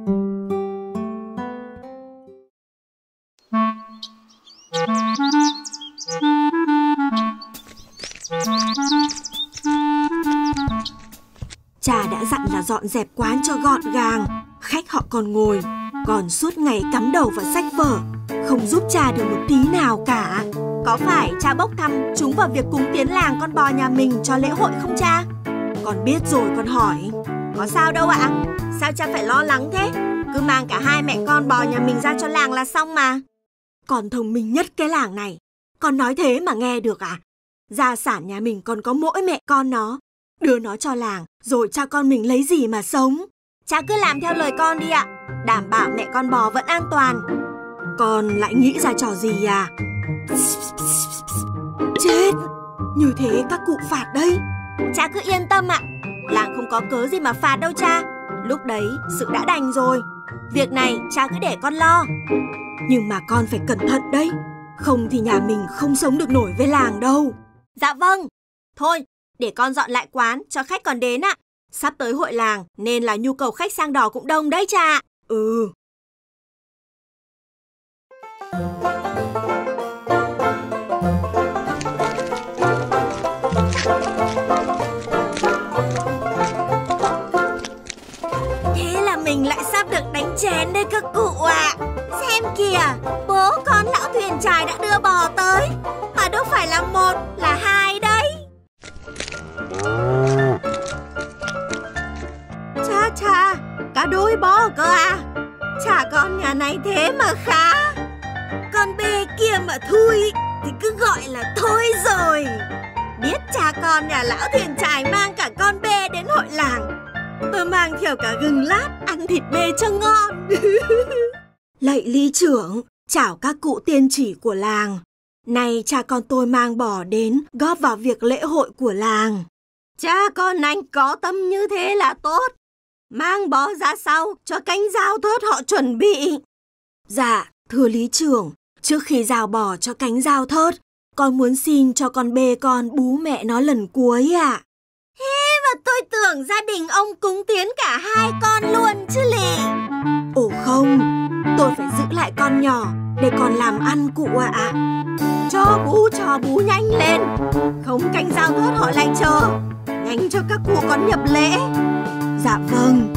Cha đã dặn là dọn dẹp quán cho gọn gàng. Khách họ còn ngồi, còn suốt ngày cắm đầu vào sách vở, không giúp cha được một tí nào cả. Có phải cha bốc thăm chúng vào việc cúng tiến làng con bò nhà mình cho lễ hội không cha? Con biết rồi con hỏi. Có sao đâu ạ? Sao cha phải lo lắng thế? Cứ mang cả hai mẹ con bò nhà mình ra cho làng là xong mà. Con thông minh nhất cái làng này. Con nói thế mà nghe được à? Gia sản nhà mình còn có mỗi mẹ con nó. Đưa nó cho làng, rồi cha con mình lấy gì mà sống? Cha cứ làm theo lời con đi ạ. Đảm bảo mẹ con bò vẫn an toàn. Con lại nghĩ ra trò gì à? Chết! Như thế các cụ phạt đấy. Cha cứ yên tâm ạ. Làng không có cớ gì mà phạt đâu cha. Lúc đấy sự đã đành rồi. Việc này cha cứ để con lo. Nhưng mà con phải cẩn thận đấy. Không thì nhà mình không sống được nổi với làng đâu. Dạ vâng. Thôi, để con dọn lại quán cho khách còn đến ạ. Sắp tới hội làng nên là nhu cầu khách sang đò cũng đông đấy cha. Ừ. Thế là mình lại sắp được đánh chén đây các cụ ạ. Xem kìa, bố con lão thuyền chài đã đưa bò tới. Mà đâu phải là một, là hai đấy. Cha cha, cả đôi bò cơ à? Chả con nhà này thế mà khá. Con bê kia mà thui thì cứ gọi là thôi rồi. Biết cha con nhà lão thuyền chài mang cả con bê đến hội làng. Tôi mang theo cả gừng lát ăn thịt bê cho ngon. Lạy lý trưởng, chào các cụ tiên chỉ của làng. Nay cha con tôi mang bò đến góp vào việc lễ hội của làng. Cha con anh có tâm như thế là tốt. Mang bò ra sau cho cánh giao thớt họ chuẩn bị. Dạ, thưa lý trưởng, trước khi giao bò cho cánh giao thớt, con muốn xin cho con bê con bú mẹ nó lần cuối ạ. À. Thế mà tôi tưởng gia đình ông cúng tiến cả hai con luôn chứ lị. Ồ không, tôi phải giữ lại con nhỏ để còn làm ăn cụ ạ. À. Cho bú cho bú nhanh lên, không cánh giao thớt họ lại chờ. Nhanh cho các cụ con nhập lễ. Dạ vâng.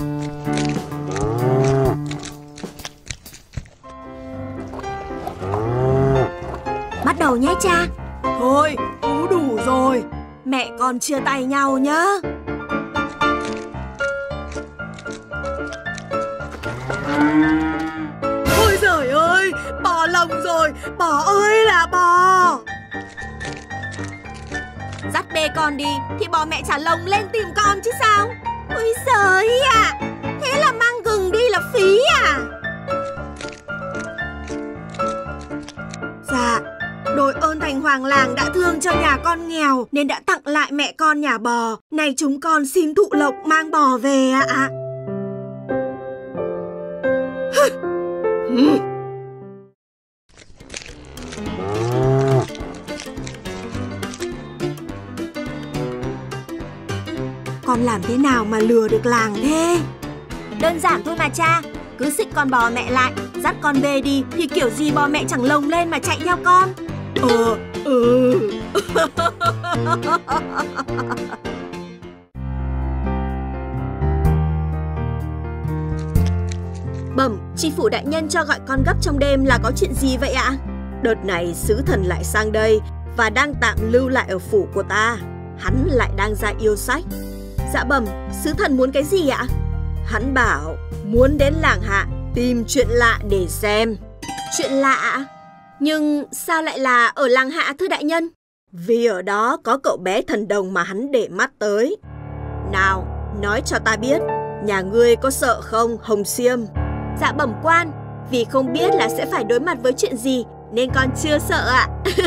Bắt đầu nhé cha. Thôi, bú đủ rồi. Mẹ con chia tay nhau nhá. Ôi giời ơi, bò lồng rồi. Bò ơi là bò. Dắt bê con đi thì bò mẹ trả lồng lên tìm con chứ sao. Ôi giời ạ, à, thế là mang gừng đi là phí à? Dạ, đội ơn thành hoàng làng đã thương cho nhà con nghèo nên đã tặng lại mẹ con nhà bò. Này chúng con xin thụ lộc mang bò về ạ. À. Con làm thế nào mà lừa được làng thế? Đơn giản thôi mà cha. Cứ xích con bò mẹ lại, dắt con bê đi thì kiểu gì bò mẹ chẳng lồng lên mà chạy theo con. Ờ, ừ. Bẩm, tri phủ đại nhân cho gọi con gấp trong đêm là có chuyện gì vậy ạ? Đợt này sứ thần lại sang đây và đang tạm lưu lại ở phủ của ta. Hắn lại đang ra yêu sách. Dạ bẩm, sứ thần muốn cái gì ạ? Hắn bảo muốn đến làng Hạ tìm chuyện lạ để xem. Chuyện lạ? Nhưng sao lại là ở làng Hạ thưa đại nhân? Vì ở đó có cậu bé thần đồng mà hắn để mắt tới. Nào, nói cho ta biết, nhà ngươi có sợ không, Hồng Xiêm? Dạ bẩm quan, vì không biết là sẽ phải đối mặt với chuyện gì nên con chưa sợ ạ.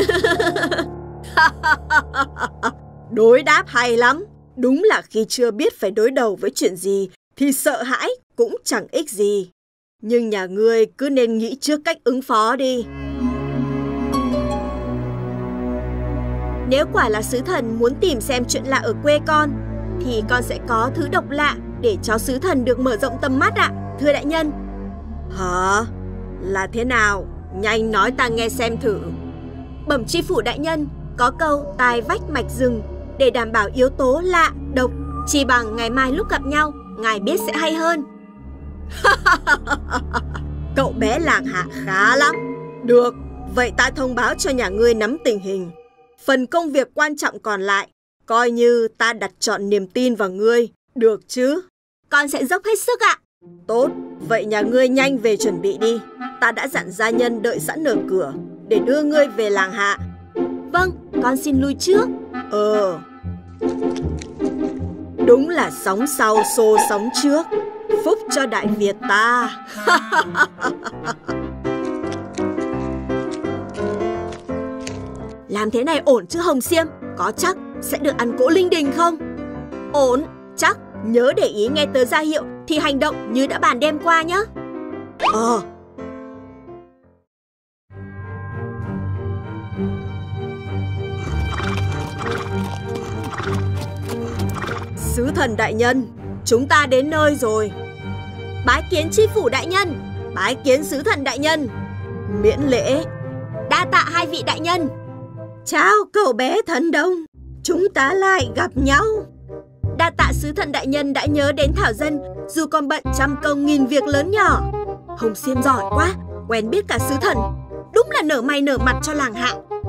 Đối đáp hay lắm. Đúng là khi chưa biết phải đối đầu với chuyện gì thì sợ hãi cũng chẳng ích gì. Nhưng nhà ngươi cứ nên nghĩ trước cách ứng phó đi. Nếu quả là sứ thần muốn tìm xem chuyện lạ ở quê con thì con sẽ có thứ độc lạ để cho sứ thần được mở rộng tầm mắt ạ, thưa đại nhân. Hả? Là thế nào? Nhanh nói ta nghe xem thử. Bẩm tri phủ đại nhân, có câu tai vách mạch rừng. Để đảm bảo yếu tố lạ, độc, chỉ bằng ngày mai lúc gặp nhau, ngài biết sẽ hay hơn. Cậu bé làng Hạ khá lắm. Được, vậy ta thông báo cho nhà ngươi nắm tình hình. Phần công việc quan trọng còn lại, coi như ta đặt trọn niềm tin vào ngươi, được chứ? Con sẽ dốc hết sức ạ. Tốt, vậy nhà ngươi nhanh về chuẩn bị đi. Ta đã dặn gia nhân đợi sẵn ở cửa để đưa ngươi về làng Hạ. Vâng, con xin lui trước. Ờ, đúng là sóng sau xô sóng trước. Phúc cho Đại Việt ta. Làm thế này ổn chứ Hồng Xiêm? Có chắc sẽ được ăn cỗ linh đình không? Ổn, chắc. Nhớ để ý nghe tớ ra hiệu thì hành động như đã bàn đêm qua nhé. Ờ. Sứ thần đại nhân, chúng ta đến nơi rồi. Bái kiến tri phủ đại nhân. Bái kiến sứ thần đại nhân. Miễn lễ. Đa tạ hai vị đại nhân. Chào cậu bé thần đông, chúng ta lại gặp nhau. Đa tạ sứ thần đại nhân đã nhớ đến Thảo Dân, dù còn bận trăm công nghìn việc lớn nhỏ. Hồng Xiêm giỏi quá, quen biết cả sứ thần. Đúng là nở mày nở mặt cho làng Hạ.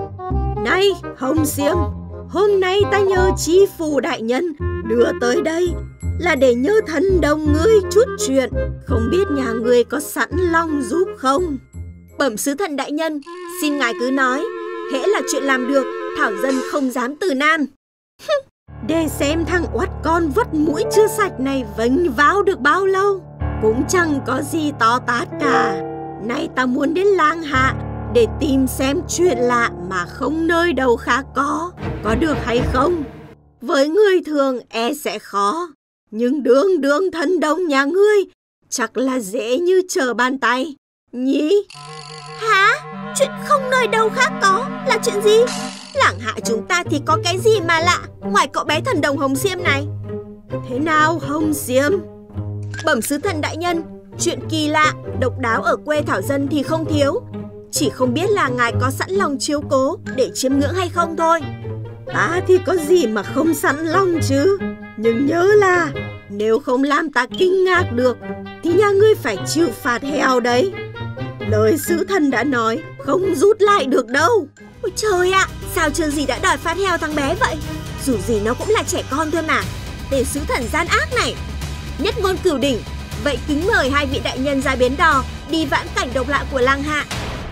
Này Hồng Xiêm, hôm nay ta nhờ tri phủ đại nhân đưa tới đây là để nhớ thần đồng ngươi chút chuyện. Không biết nhà ngươi có sẵn lòng giúp không? Bẩm sứ thần đại nhân, xin ngài cứ nói. Hễ là chuyện làm được, Thảo Dân không dám từ nan. Để xem thằng oắt con vất mũi chưa sạch này vênh váo được bao lâu. Cũng chẳng có gì to tát cả. Nay ta muốn đến làng Hạ để tìm xem chuyện lạ mà không nơi đâu khác có. Có được hay không? Với người thường e sẽ khó, nhưng đường đường thần đông nhà ngươi chắc là dễ như trở bàn tay nhỉ? Hả? Chuyện không nơi đâu khác có là chuyện gì? Làng Hạ chúng ta thì có cái gì mà lạ ngoài cậu bé thần đồng Hồng Xiêm này? Thế nào Hồng Xiêm? Bẩm sứ thần đại nhân, chuyện kỳ lạ, độc đáo ở quê Thảo Dân thì không thiếu. Chỉ không biết là ngài có sẵn lòng chiếu cố để chiêm ngưỡng hay không thôi. Ta thì có gì mà không sẵn lòng chứ. Nhưng nhớ là nếu không làm ta kinh ngạc được thì nhà ngươi phải chịu phạt heo đấy. Lời sứ thần đã nói, không rút lại được đâu. Ôi trời ạ, sao chưa gì đã đòi phát heo thằng bé vậy? Dù gì nó cũng là trẻ con thôi mà. Tên sứ thần gian ác này. Nhất ngôn cửu đỉnh. Vậy kính mời hai vị đại nhân ra bến đò đi vãn cảnh độc lạ của làng Hạ.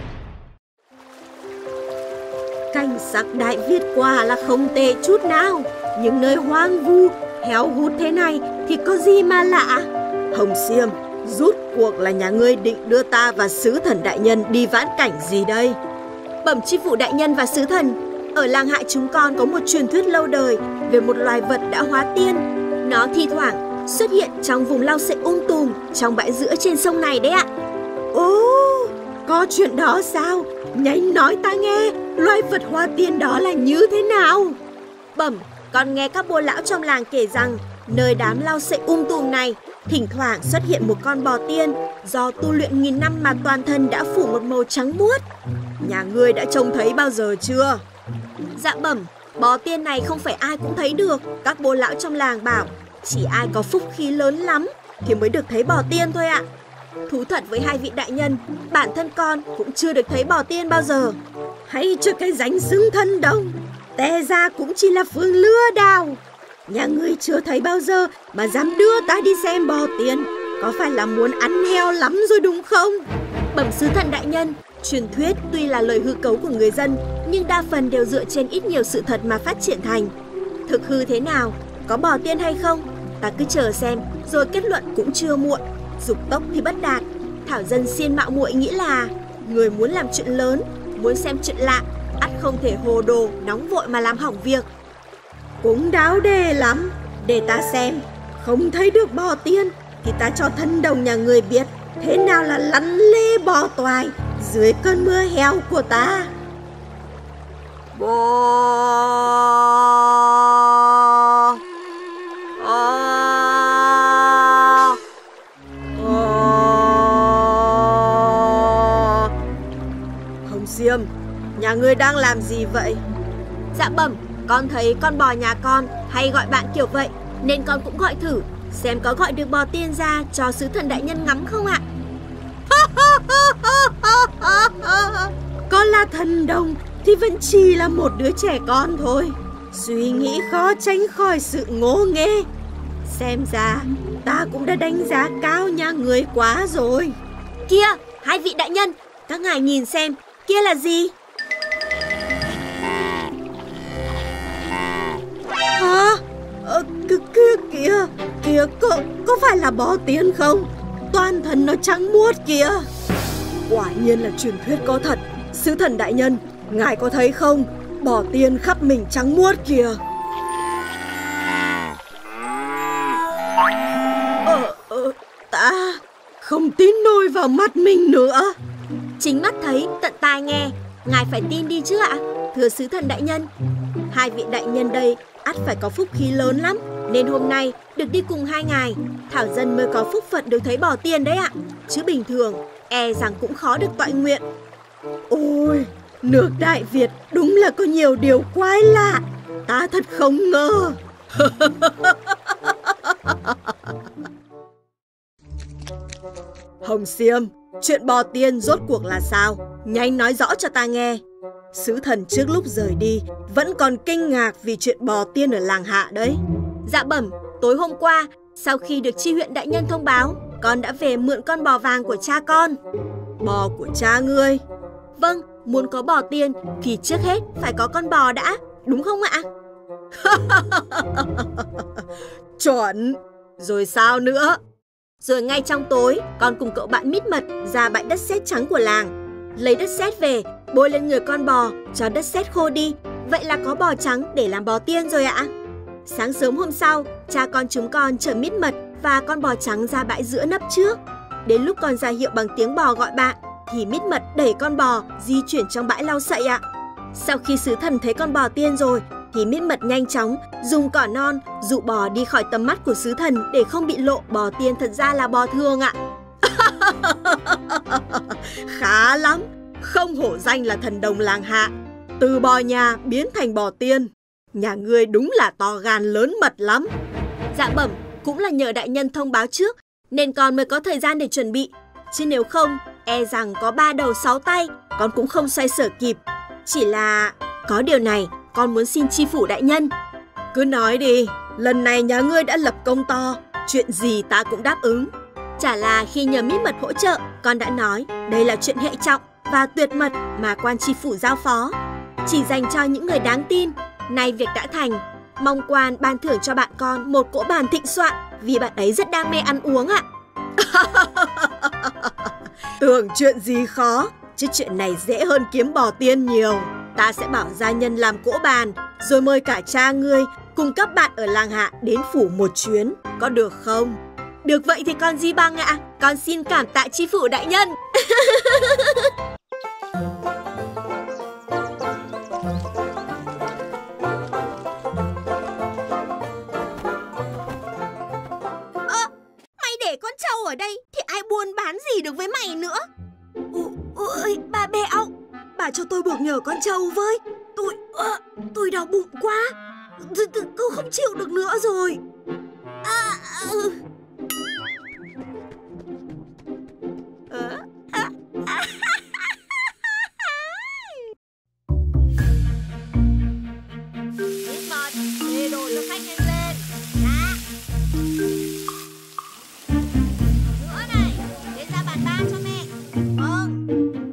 Cảnh sắc Đại Việt quả là không tệ chút nào. Những nơi hoang vu, héo hút thế này thì có gì mà lạ. Hồng Xiêm, rút cuộc là nhà ngươi định đưa ta và sứ thần đại nhân đi vãn cảnh gì đây? Bẩm tri phủ đại nhân và sứ thần, ở làng Hạ chúng con có một truyền thuyết lâu đời về một loài vật đã hóa tiên. Nó thi thoảng xuất hiện trong vùng lau sậy um tùm trong bãi giữa trên sông này đấy ạ. Ồ, có chuyện đó sao? Nhanh nói ta nghe, loài vật hóa tiên đó là như thế nào? Bẩm, con nghe các bô lão trong làng kể rằng nơi đám lau sậy um tùm này thỉnh thoảng xuất hiện một con bò tiên do tu luyện nghìn năm mà toàn thân đã phủ một màu trắng muốt. Nhà ngươi đã trông thấy bao giờ chưa? Dạ bẩm, bò tiên này không phải ai cũng thấy được. Các bô lão trong làng bảo chỉ ai có phúc khí lớn lắm thì mới được thấy bò tiên thôi ạ. Thú thật với hai vị đại nhân, bản thân con cũng chưa được thấy bò tiên bao giờ. Hay cho cái danh xưng thân đông, té ra cũng chỉ là phương lừa đảo. Nhà ngươi chưa thấy bao giờ mà dám đưa ta đi xem bò tiên, có phải là muốn ăn heo lắm rồi đúng không? Bẩm sứ thần đại nhân, truyền thuyết tuy là lời hư cấu của người dân, nhưng đa phần đều dựa trên ít nhiều sự thật mà phát triển thành. Thực hư thế nào, có bò tiên hay không, ta cứ chờ xem, rồi kết luận cũng chưa muộn. Dục tốc thì bất đạt. Thảo Dân xiên mạo muội nghĩ là người muốn làm chuyện lớn, muốn xem chuyện lạ, ắt không thể hồ đồ, nóng vội mà làm hỏng việc. Cũng đáo đề lắm. Để ta xem, không thấy được bò tiên thì ta cho thân đồng nhà người biết thế nào là lăn lê bò toài dưới cơn mưa heo của ta. Bò à. Hồng Xiêm, nhà ngươi đang làm gì vậy? Dạ bẩm, con thấy con bò nhà con hay gọi bạn kiểu vậy, nên con cũng gọi thử xem có gọi được bò tiên ra cho sứ thần đại nhân ngắm không ạ. Con là thần đồng thì vẫn chỉ là một đứa trẻ con thôi. Suy nghĩ khó tránh khỏi sự ngố nghê. Xem ra ta cũng đã đánh giá cao nhà người quá rồi. Kia, hai vị đại nhân, các ngài nhìn xem, kia là gì? Kìa kìa, kìa, có, có phải là bò tiên không? Toàn thân nó trắng muốt kìa. Quả nhiên là truyền thuyết có thật. Sứ thần đại nhân, ngài có thấy không? Bò tiên khắp mình trắng muốt kìa. Ờ, ờ, ta không tin nổi vào mắt mình nữa. Chính mắt thấy, tận tai nghe, ngài phải tin đi chứ ạ. Thưa sứ thần đại nhân, hai vị đại nhân đây ắt phải có phúc khí lớn lắm, nên hôm nay được đi cùng hai ngài, thảo dân mới có phúc phận được thấy bò tiên đấy ạ. Chứ bình thường e rằng cũng khó được toại nguyện. Ôi, nước Đại Việt đúng là có nhiều điều quái lạ. Ta thật không ngờ. Hồng Xiêm, chuyện bò tiên rốt cuộc là sao? Nhanh nói rõ cho ta nghe. Sứ thần trước lúc rời đi vẫn còn kinh ngạc vì chuyện bò tiên ở làng Hạ đấy. Dạ bẩm, tối hôm qua, sau khi được chi huyện đại nhân thông báo, con đã về mượn con bò vàng của cha con. Bò của cha ngươi? Vâng, muốn có bò tiên thì trước hết phải có con bò đã, đúng không ạ? Chuẩn. Rồi sao nữa? Rồi ngay trong tối, con cùng cậu bạn Mít Mật ra bãi đất sét trắng của làng, lấy đất sét về, bôi lên người con bò cho đất sét khô đi. Vậy là có bò trắng để làm bò tiên rồi ạ. Sáng sớm hôm sau, cha con chúng con chở Mít Mật và con bò trắng ra bãi giữa nấp trước. Đến lúc con ra hiệu bằng tiếng bò gọi bạn, thì Mít Mật đẩy con bò di chuyển trong bãi lau sậy ạ. Sau khi sứ thần thấy con bò tiên rồi, thì Mít Mật nhanh chóng dùng cỏ non dụ bò đi khỏi tầm mắt của sứ thần để không bị lộ bò tiên thật ra là bò thường ạ. Khá lắm, không hổ danh là thần đồng làng Hạ. Từ bò nhà biến thành bò tiên. Nhà ngươi đúng là to gan lớn mật lắm. Dạ bẩm, cũng là nhờ đại nhân thông báo trước nên con mới có thời gian để chuẩn bị. Chứ nếu không, e rằng có ba đầu sáu tay, con cũng không xoay sở kịp. Chỉ là có điều này con muốn xin tri phủ đại nhân. Cứ nói đi, lần này nhà ngươi đã lập công to, chuyện gì ta cũng đáp ứng. Chả là khi nhờ Mít Mật hỗ trợ, con đã nói đây là chuyện hệ trọng và tuyệt mật mà quan tri phủ giao phó, chỉ dành cho những người đáng tin. Nay việc đã thành, mong quan ban thưởng cho bạn con một cỗ bàn thịnh soạn vì bạn ấy rất đam mê ăn uống ạ. Tưởng chuyện gì khó, chứ chuyện này dễ hơn kiếm bò tiên nhiều. Ta sẽ bảo gia nhân làm cỗ bàn, rồi mời cả cha ngươi cùng các bạn ở làng Hạ đến phủ một chuyến, có được không? Được vậy thì con gì bằng ạ. Con xin cảm tạ tri phủ đại nhân. Ơ, mày để con trâu ở đây thì ai buôn bán gì được với mày nữa? Ôi, bà Bẹo, bà cho tôi buộc nhờ con trâu với. Tôi, uh, tôi đau bụng quá. Tôi, tôi, tôi không chịu được nữa rồi. À, uh. À, à, à. Mít Mật, bê đồ cho khách nhanh lên. Dạ. Nữa này, đến ra bàn ba cho mẹ. Vâng.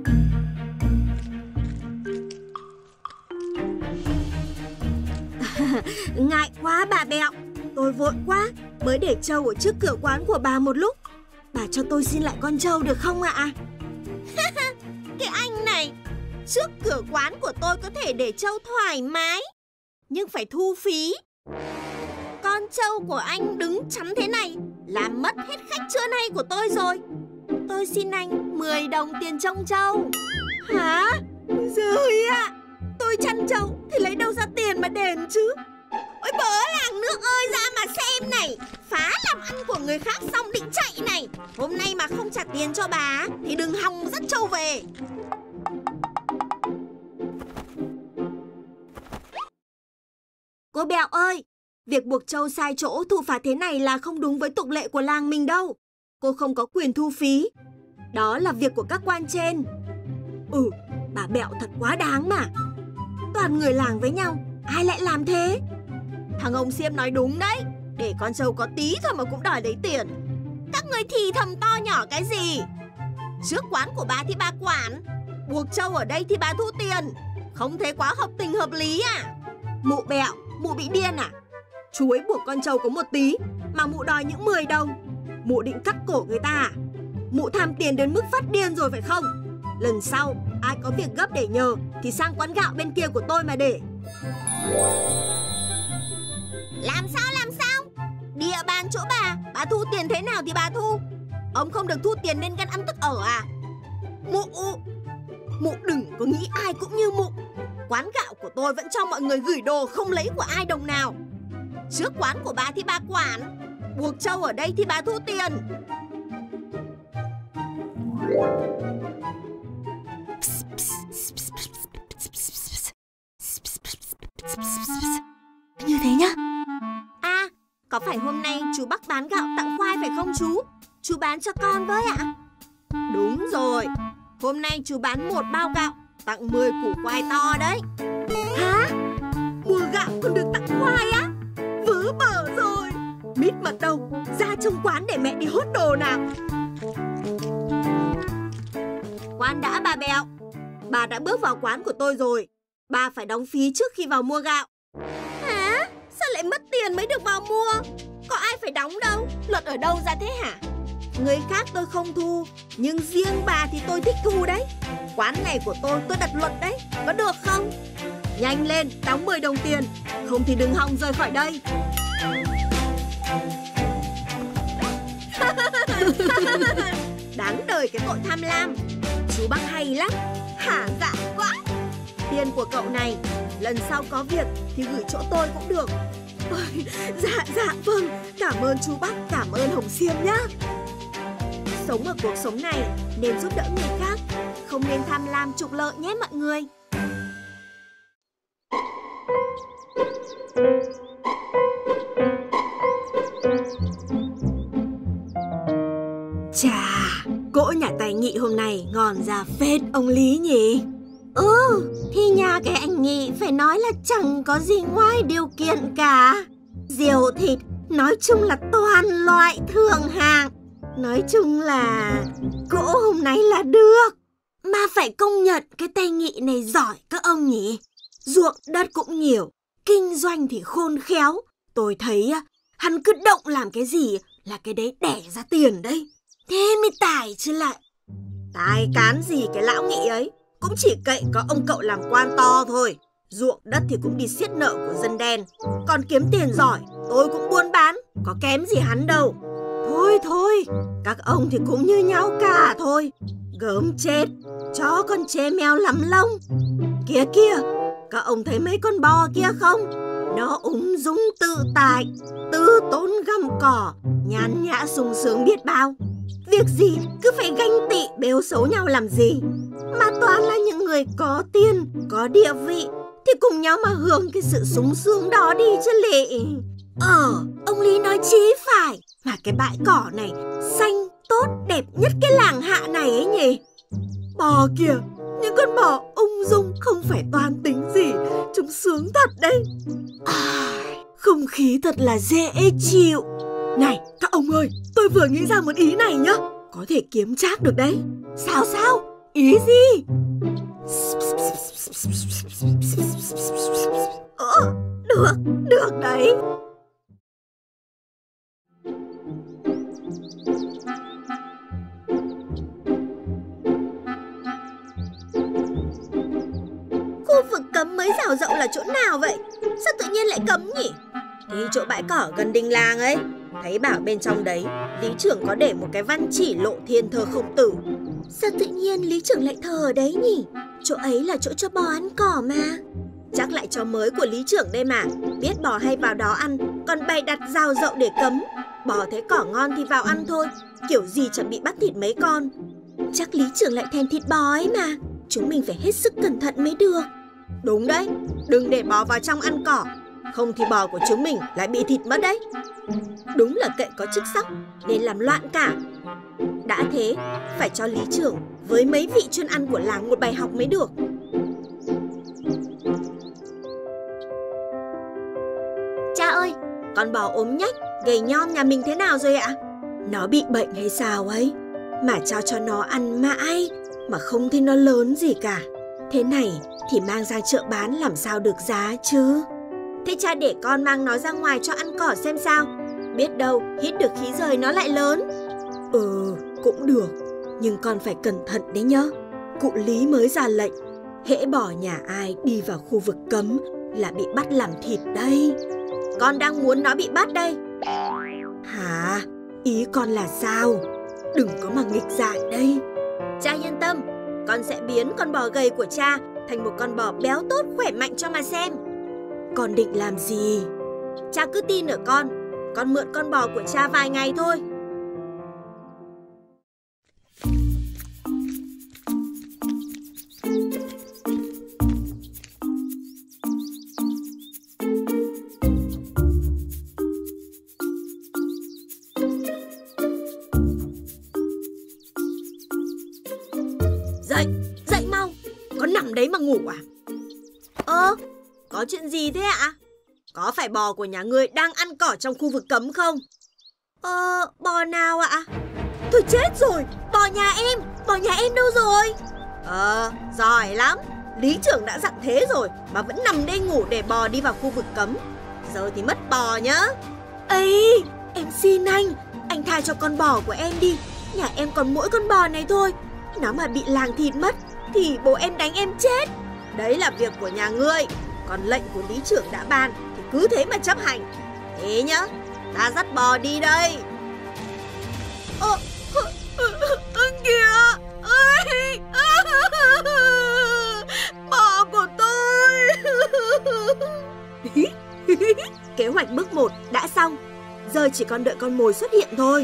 Ngại quá bà Bẹo, tôi vội quá mới để trâu ở trước cửa quán của bà một lúc. Bà cho tôi xin lại con trâu được không ạ? Cái anh này, trước cửa quán của tôi có thể để trâu thoải mái, nhưng phải thu phí. Con trâu của anh đứng chắn thế này làm mất hết khách trưa nay của tôi rồi. Tôi xin anh mười đồng tiền trông trâu. Hả? Giời ạ, tôi chăn trâu thì lấy đâu ra tiền mà đền chứ? Ôi bớ làng nước ơi, ra mà xem này, phá làm ăn của người khác xong định chạy này. Hôm nay mà không trả tiền cho bà thì đừng hòng dắt trâu về. Cô Bẹo ơi, việc buộc trâu sai chỗ thu phạt thế này là không đúng với tục lệ của làng mình đâu. Cô không có quyền thu phí. Đó là việc của các quan trên. Ừ, bà Bẹo thật quá đáng mà. Toàn người làng với nhau, ai lại làm thế? Thằng ông Xiêm nói đúng đấy. Để con trâu có tí thôi mà cũng đòi lấy tiền. Các người thì thầm to nhỏ cái gì? Trước quán của bà thì bà quản, buộc trâu ở đây thì bà thu tiền. Không thấy quá hợp tình hợp lý à? Mụ Bẹo, mụ bị điên à? Chú ấy buộc con trâu có một tí mà mụ đòi những mười đồng. Mụ định cắt cổ người ta à? Mụ tham tiền đến mức phát điên rồi phải không? Lần sau ai có việc gấp để nhờ thì sang quán gạo bên kia của tôi mà để. Làm sao làm sao? Địa bàn chỗ bà, bà thu tiền thế nào thì bà thu. Ông không được thu tiền nên gan ăn tức ở à? Mụ, mụ đừng có nghĩ ai cũng như mụ. Quán gạo của tôi vẫn cho mọi người gửi đồ không lấy của ai đồng nào. Trước quán của bà thì bà quản, buộc trâu ở đây thì bà thu tiền. Như thế nhá. À, có phải hôm nay chú Bắc bán gạo tặng khoai phải không chú? Chú bán cho con với ạ? Đúng rồi, hôm nay chú bán một bao gạo tặng mười củ khoai to đấy. Hả? Mua gạo còn được tặng khoai á? Vớ bở rồi. Mít mật đâu, ra trong quán để mẹ đi hốt đồ nào. Khoan đã bà Bẹo, bà đã bước vào quán của tôi rồi, bà phải đóng phí trước khi vào mua gạo. Hả? Sao lại mất tiền mới được vào mua? Có ai phải đóng đâu, luật ở đâu ra thế hả? Người khác tôi không thu, nhưng riêng bà thì tôi thích thu đấy. Quán này của tôi tôi đặt luật đấy, có được không? Nhanh lên, đóng mười đồng tiền, không thì đừng hòng rời khỏi đây. Đáng đời cái tội tham lam. Chú Bắc hay lắm, hả dạ quá. Tiền của cậu này, lần sau có việc thì gửi chỗ tôi cũng được. Ôi, dạ dạ vâng, cảm ơn chú Bắc, cảm ơn Hồng Xiêm nhá. Sống ở cuộc sống này nên giúp đỡ người khác, không nên tham lam trục lợi nhé mọi người. Chà, cỗ nhà tài Nghị hôm nay ngon ra phết ông Lý nhỉ? Ừ, thì nhà cái anh Nghị phải nói là chẳng có gì ngoài điều kiện cả. Rượu thịt nói chung là toàn loại thượng hạng. Nói chung là cỗ hôm nay là được. Mà phải công nhận cái tay Nghị này giỏi các ông nhỉ. Ruộng đất cũng nhiều, kinh doanh thì khôn khéo. Tôi thấy hắn cứ động làm cái gì là cái đấy đẻ ra tiền đấy. Thế mới tài chứ lại. Tài cán gì cái lão Nghị ấy, cũng chỉ cậy có ông cậu làm quan to thôi. Ruộng đất thì cũng đi xiết nợ của dân đen. Còn kiếm tiền giỏi, tôi cũng buôn bán, có kém gì hắn đâu. Thôi thôi, các ông thì cũng như nhau cả thôi. Gớm chết, chó con chê mèo lắm lông. Kìa kìa, các ông thấy mấy con bò kia không? Nó ung dung tự tại, tư tốn găm cỏ, nhàn nhã sung sướng biết bao. Việc gì cứ phải ganh tị bêu xấu nhau làm gì. Mà toàn là những người có tiền, có địa vị thì cùng nhau mà hưởng cái sự sung sướng đó đi chứ lệ. Ờ, ông Lý nói chí phải. Mà cái bãi cỏ này xanh, tốt, đẹp nhất cái làng Hạ này ấy nhỉ. Bò kìa, những con bò ung dung không phải toan tính gì, chúng sướng thật đấy. À, không khí thật là dễ chịu. Này các ông ơi, tôi vừa nghĩ ra một ý này nhá, có thể kiếm trác được đấy. Sao sao? Ý gì? Ờ, được, được đấy. Khu vực cấm mới rào rộng là chỗ nào vậy? Sao tự nhiên lại cấm nhỉ? Thì chỗ bãi cỏ gần đình làng ấy. Thấy bảo bên trong đấy lý trưởng có để một cái văn chỉ lộ thiên thờ Khổng Tử. Sao tự nhiên lý trưởng lại thờ ở đấy nhỉ? Chỗ ấy là chỗ cho bò ăn cỏ mà. Chắc lại chó mới của lý trưởng đây mà. Biết bò hay vào đó ăn, còn bày đặt rào rộng để cấm. Bò thấy cỏ ngon thì vào ăn thôi, kiểu gì chẳng bị bắt thịt mấy con. Chắc lý trưởng lại thèm thịt bò ấy mà. Chúng mình phải hết sức cẩn thận mới được. Đúng đấy, đừng để bò vào trong ăn cỏ, không thì bò của chúng mình lại bị thịt mất đấy. Đúng là kệ có chức sắc nên làm loạn cả. Đã thế, phải cho lý trưởng với mấy vị chuyên ăn của làng một bài học mới được. Cha ơi, con bò ốm nhách, gầy nhom nhà mình thế nào rồi ạ? Nó bị bệnh hay sao ấy mà trao cho nó ăn mãi mà không thấy nó lớn gì cả. Thế này thì mang ra chợ bán làm sao được giá chứ? Thế cha để con mang nó ra ngoài cho ăn cỏ xem sao. Biết đâu hít được khí rời nó lại lớn. Ừ, cũng được. Nhưng con phải cẩn thận đấy nhá. Cụ Lý mới ra lệnh, hễ bỏ nhà ai đi vào khu vực cấm là bị bắt làm thịt đây. Con đang muốn nó bị bắt đây. Hả? Ý con là sao? Đừng có mà nghịch dại đây. Cha yên tâm, con sẽ biến con bò gầy của cha thành một con bò béo tốt khỏe mạnh cho mà xem. Con định làm gì? Cha cứ tin ở con. Con mượn con bò của cha vài ngày thôi. Dậy, dậy mau. Con nằm đấy mà ngủ à? Ơ, có chuyện gì thế ạ? Có phải bò của nhà ngươi đang ăn cỏ trong khu vực cấm không? Ờ, bò nào ạ? Thôi chết rồi, bò nhà em, bò nhà em đâu rồi? Ờ, giỏi lắm. Lý trưởng đã dặn thế rồi mà vẫn nằm đây ngủ để bò đi vào khu vực cấm. Giờ thì mất bò nhá. Ây, em xin anh, anh tha cho con bò của em đi. Nhà em còn mỗi con bò này thôi. Nó mà bị làng thịt mất thì bố em đánh em chết. Đấy là việc của nhà ngươi. Còn lệnh của lý trưởng đã ban thì cứ thế mà chấp hành. Thế nhá, ta dắt bò đi đây. Ơ, kìa, ơi, bò của tôi. Kế hoạch bước một đã xong. Giờ chỉ còn đợi con mồi xuất hiện thôi.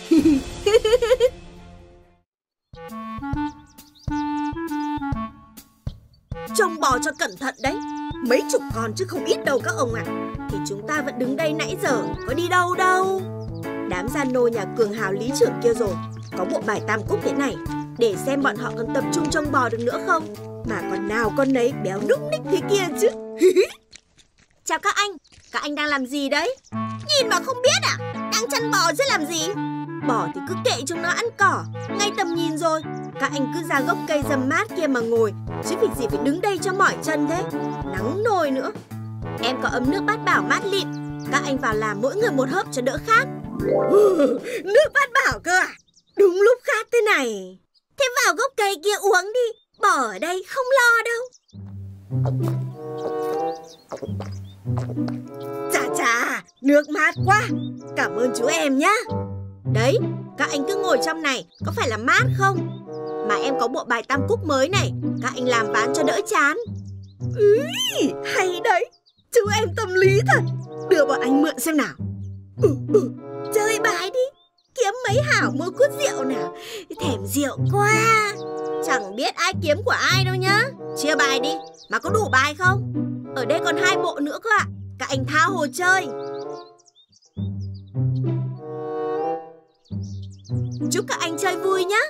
Trông bò cho cẩn thận đấy. Mấy chục con chứ không ít đâu các ông ạ. Thì chúng ta vẫn đứng đây nãy giờ, có đi đâu đâu. Đám gia nô nhà cường hào lý trưởng kia rồi. Có bộ bài tam cúc thế này, để xem bọn họ còn tập trung trông bò được nữa không. Mà còn nào con nấy béo núc ních thế kia chứ. Chào các anh, các anh đang làm gì đấy? Nhìn mà không biết à? Đang chăn bò chứ làm gì? Bò thì cứ kệ chúng nó ăn cỏ, ngay tầm nhìn rồi. Các anh cứ ra gốc cây râm mát kia mà ngồi, chứ việc gì phải đứng đây cho mỏi chân thế. Nắng nồi nữa. Em có ấm nước bát bảo mát lịm. Các anh vào làm mỗi người một hớp cho đỡ khát. Nước bát bảo cơ à? Đúng lúc khát thế này. Thế vào gốc cây kia uống đi. Bò ở đây không lo đâu. Chà chà, nước mát quá. Cảm ơn chú em nhá. Đấy, các anh cứ ngồi trong này, có phải là mát không? Mà em có bộ bài tam cúc mới này, các anh làm ván cho đỡ chán. Ý, hay đấy. Chú em tâm lý thật. Đưa bọn anh mượn xem nào. Ừ, ừ, chơi bài đi. Kiếm mấy hảo mua cút rượu nào. Thèm rượu quá. Chẳng biết ai kiếm của ai đâu nhá. Chia bài đi, mà có đủ bài không? Ở đây còn hai bộ nữa cơ ạ. Các anh tha hồ chơi. Chúc các anh chơi vui nhé.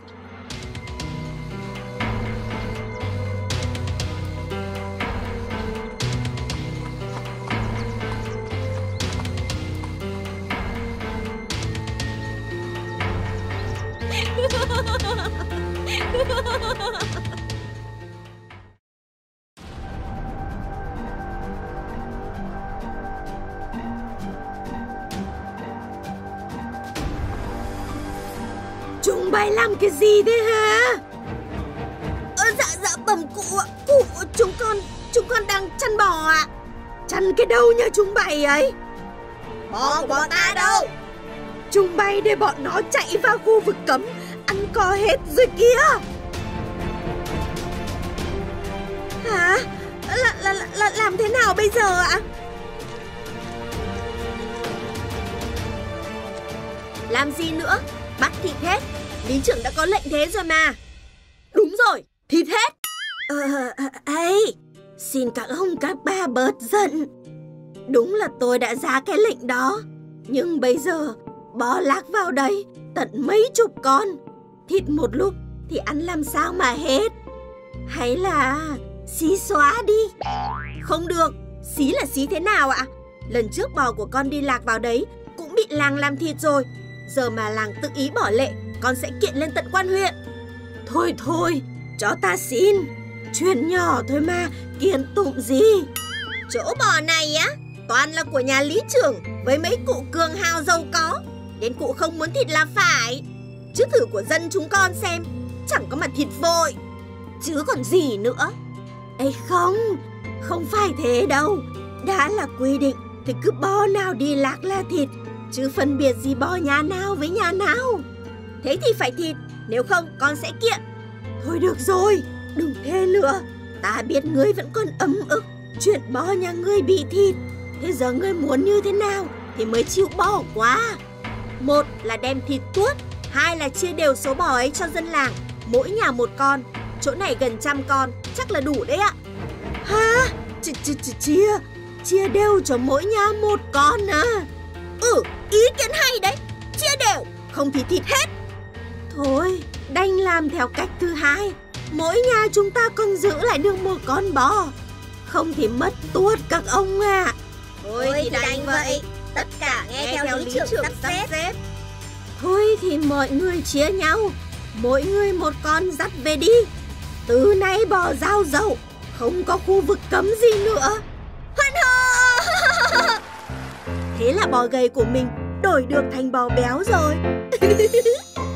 Chúng bay làm cái gì thế hả? Ờ, dạ dạ bẩm cụ ạ. Cụ, chúng con, chúng con đang chăn bò ạ. Chăn cái đâu nha chúng bay ấy? Bò của bọn ta đâu? Chúng bay để bọn nó chạy vào khu vực cấm, ăn co hết rồi kìa. Hả? Là, là, là, là làm thế nào bây giờ ạ? Làm gì nữa? Bắt thịt hết. Lý trưởng đã có lệnh thế rồi mà. Đúng rồi, thịt hết. Ờ, ấy, xin các ông các bà bớt giận. Đúng là tôi đã ra cái lệnh đó. Nhưng bây giờ bò lạc vào đây tận mấy chục con. Thịt một lúc thì ăn làm sao mà hết. Hay là xí xóa đi. Không được. Xí là xí thế nào ạ? Lần trước bò của con đi lạc vào đấy cũng bị làng làm thịt rồi. Giờ mà làng tự ý bỏ lệ, con sẽ kiện lên tận quan huyện. Thôi thôi, cho ta xin. Chuyện nhỏ thôi mà, kiện tụng gì. Chỗ bò này á, toàn là của nhà lý trưởng với mấy cụ cường hào giàu có, đến cụ không muốn thịt là phải. Chứ thử của dân chúng con xem, chẳng có mà thịt vội chứ còn gì nữa. Ê không, không phải thế đâu. Đã là quy định thì cứ bò nào đi lạc là thịt, chứ phân biệt gì bò nhà nào với nhà nào. Thế thì phải thịt, nếu không con sẽ kiện. Thôi được rồi, đừng thế nữa. Ta biết ngươi vẫn còn ấm ức chuyện bò nhà ngươi bị thịt. Thế giờ ngươi muốn như thế nào thì mới chịu bỏ qua. Một là đem thịt tuốt, hai là chia đều số bò ấy cho dân làng, mỗi nhà một con. Chỗ này gần trăm con, chắc là đủ đấy ạ. Hả? Ch ch ch chia Chia đều cho mỗi nhà một con à? Ừ, ý kiến hay đấy. Chia đều, không thì thịt hết. Thôi, đành làm theo cách thứ hai. Mỗi nhà chúng ta còn giữ lại được một con bò, không thì mất tuốt các ông ạ. À. Thôi thì đành vậy, tất cả nghe theo lý trưởng sắp xếp. xếp. Thôi thì mọi người chia nhau, mỗi người một con dắt về đi. Từ nay bò giao dậu, không có khu vực cấm gì nữa. Hoan hô! Thế là bò gầy của mình đổi được thành bò béo rồi.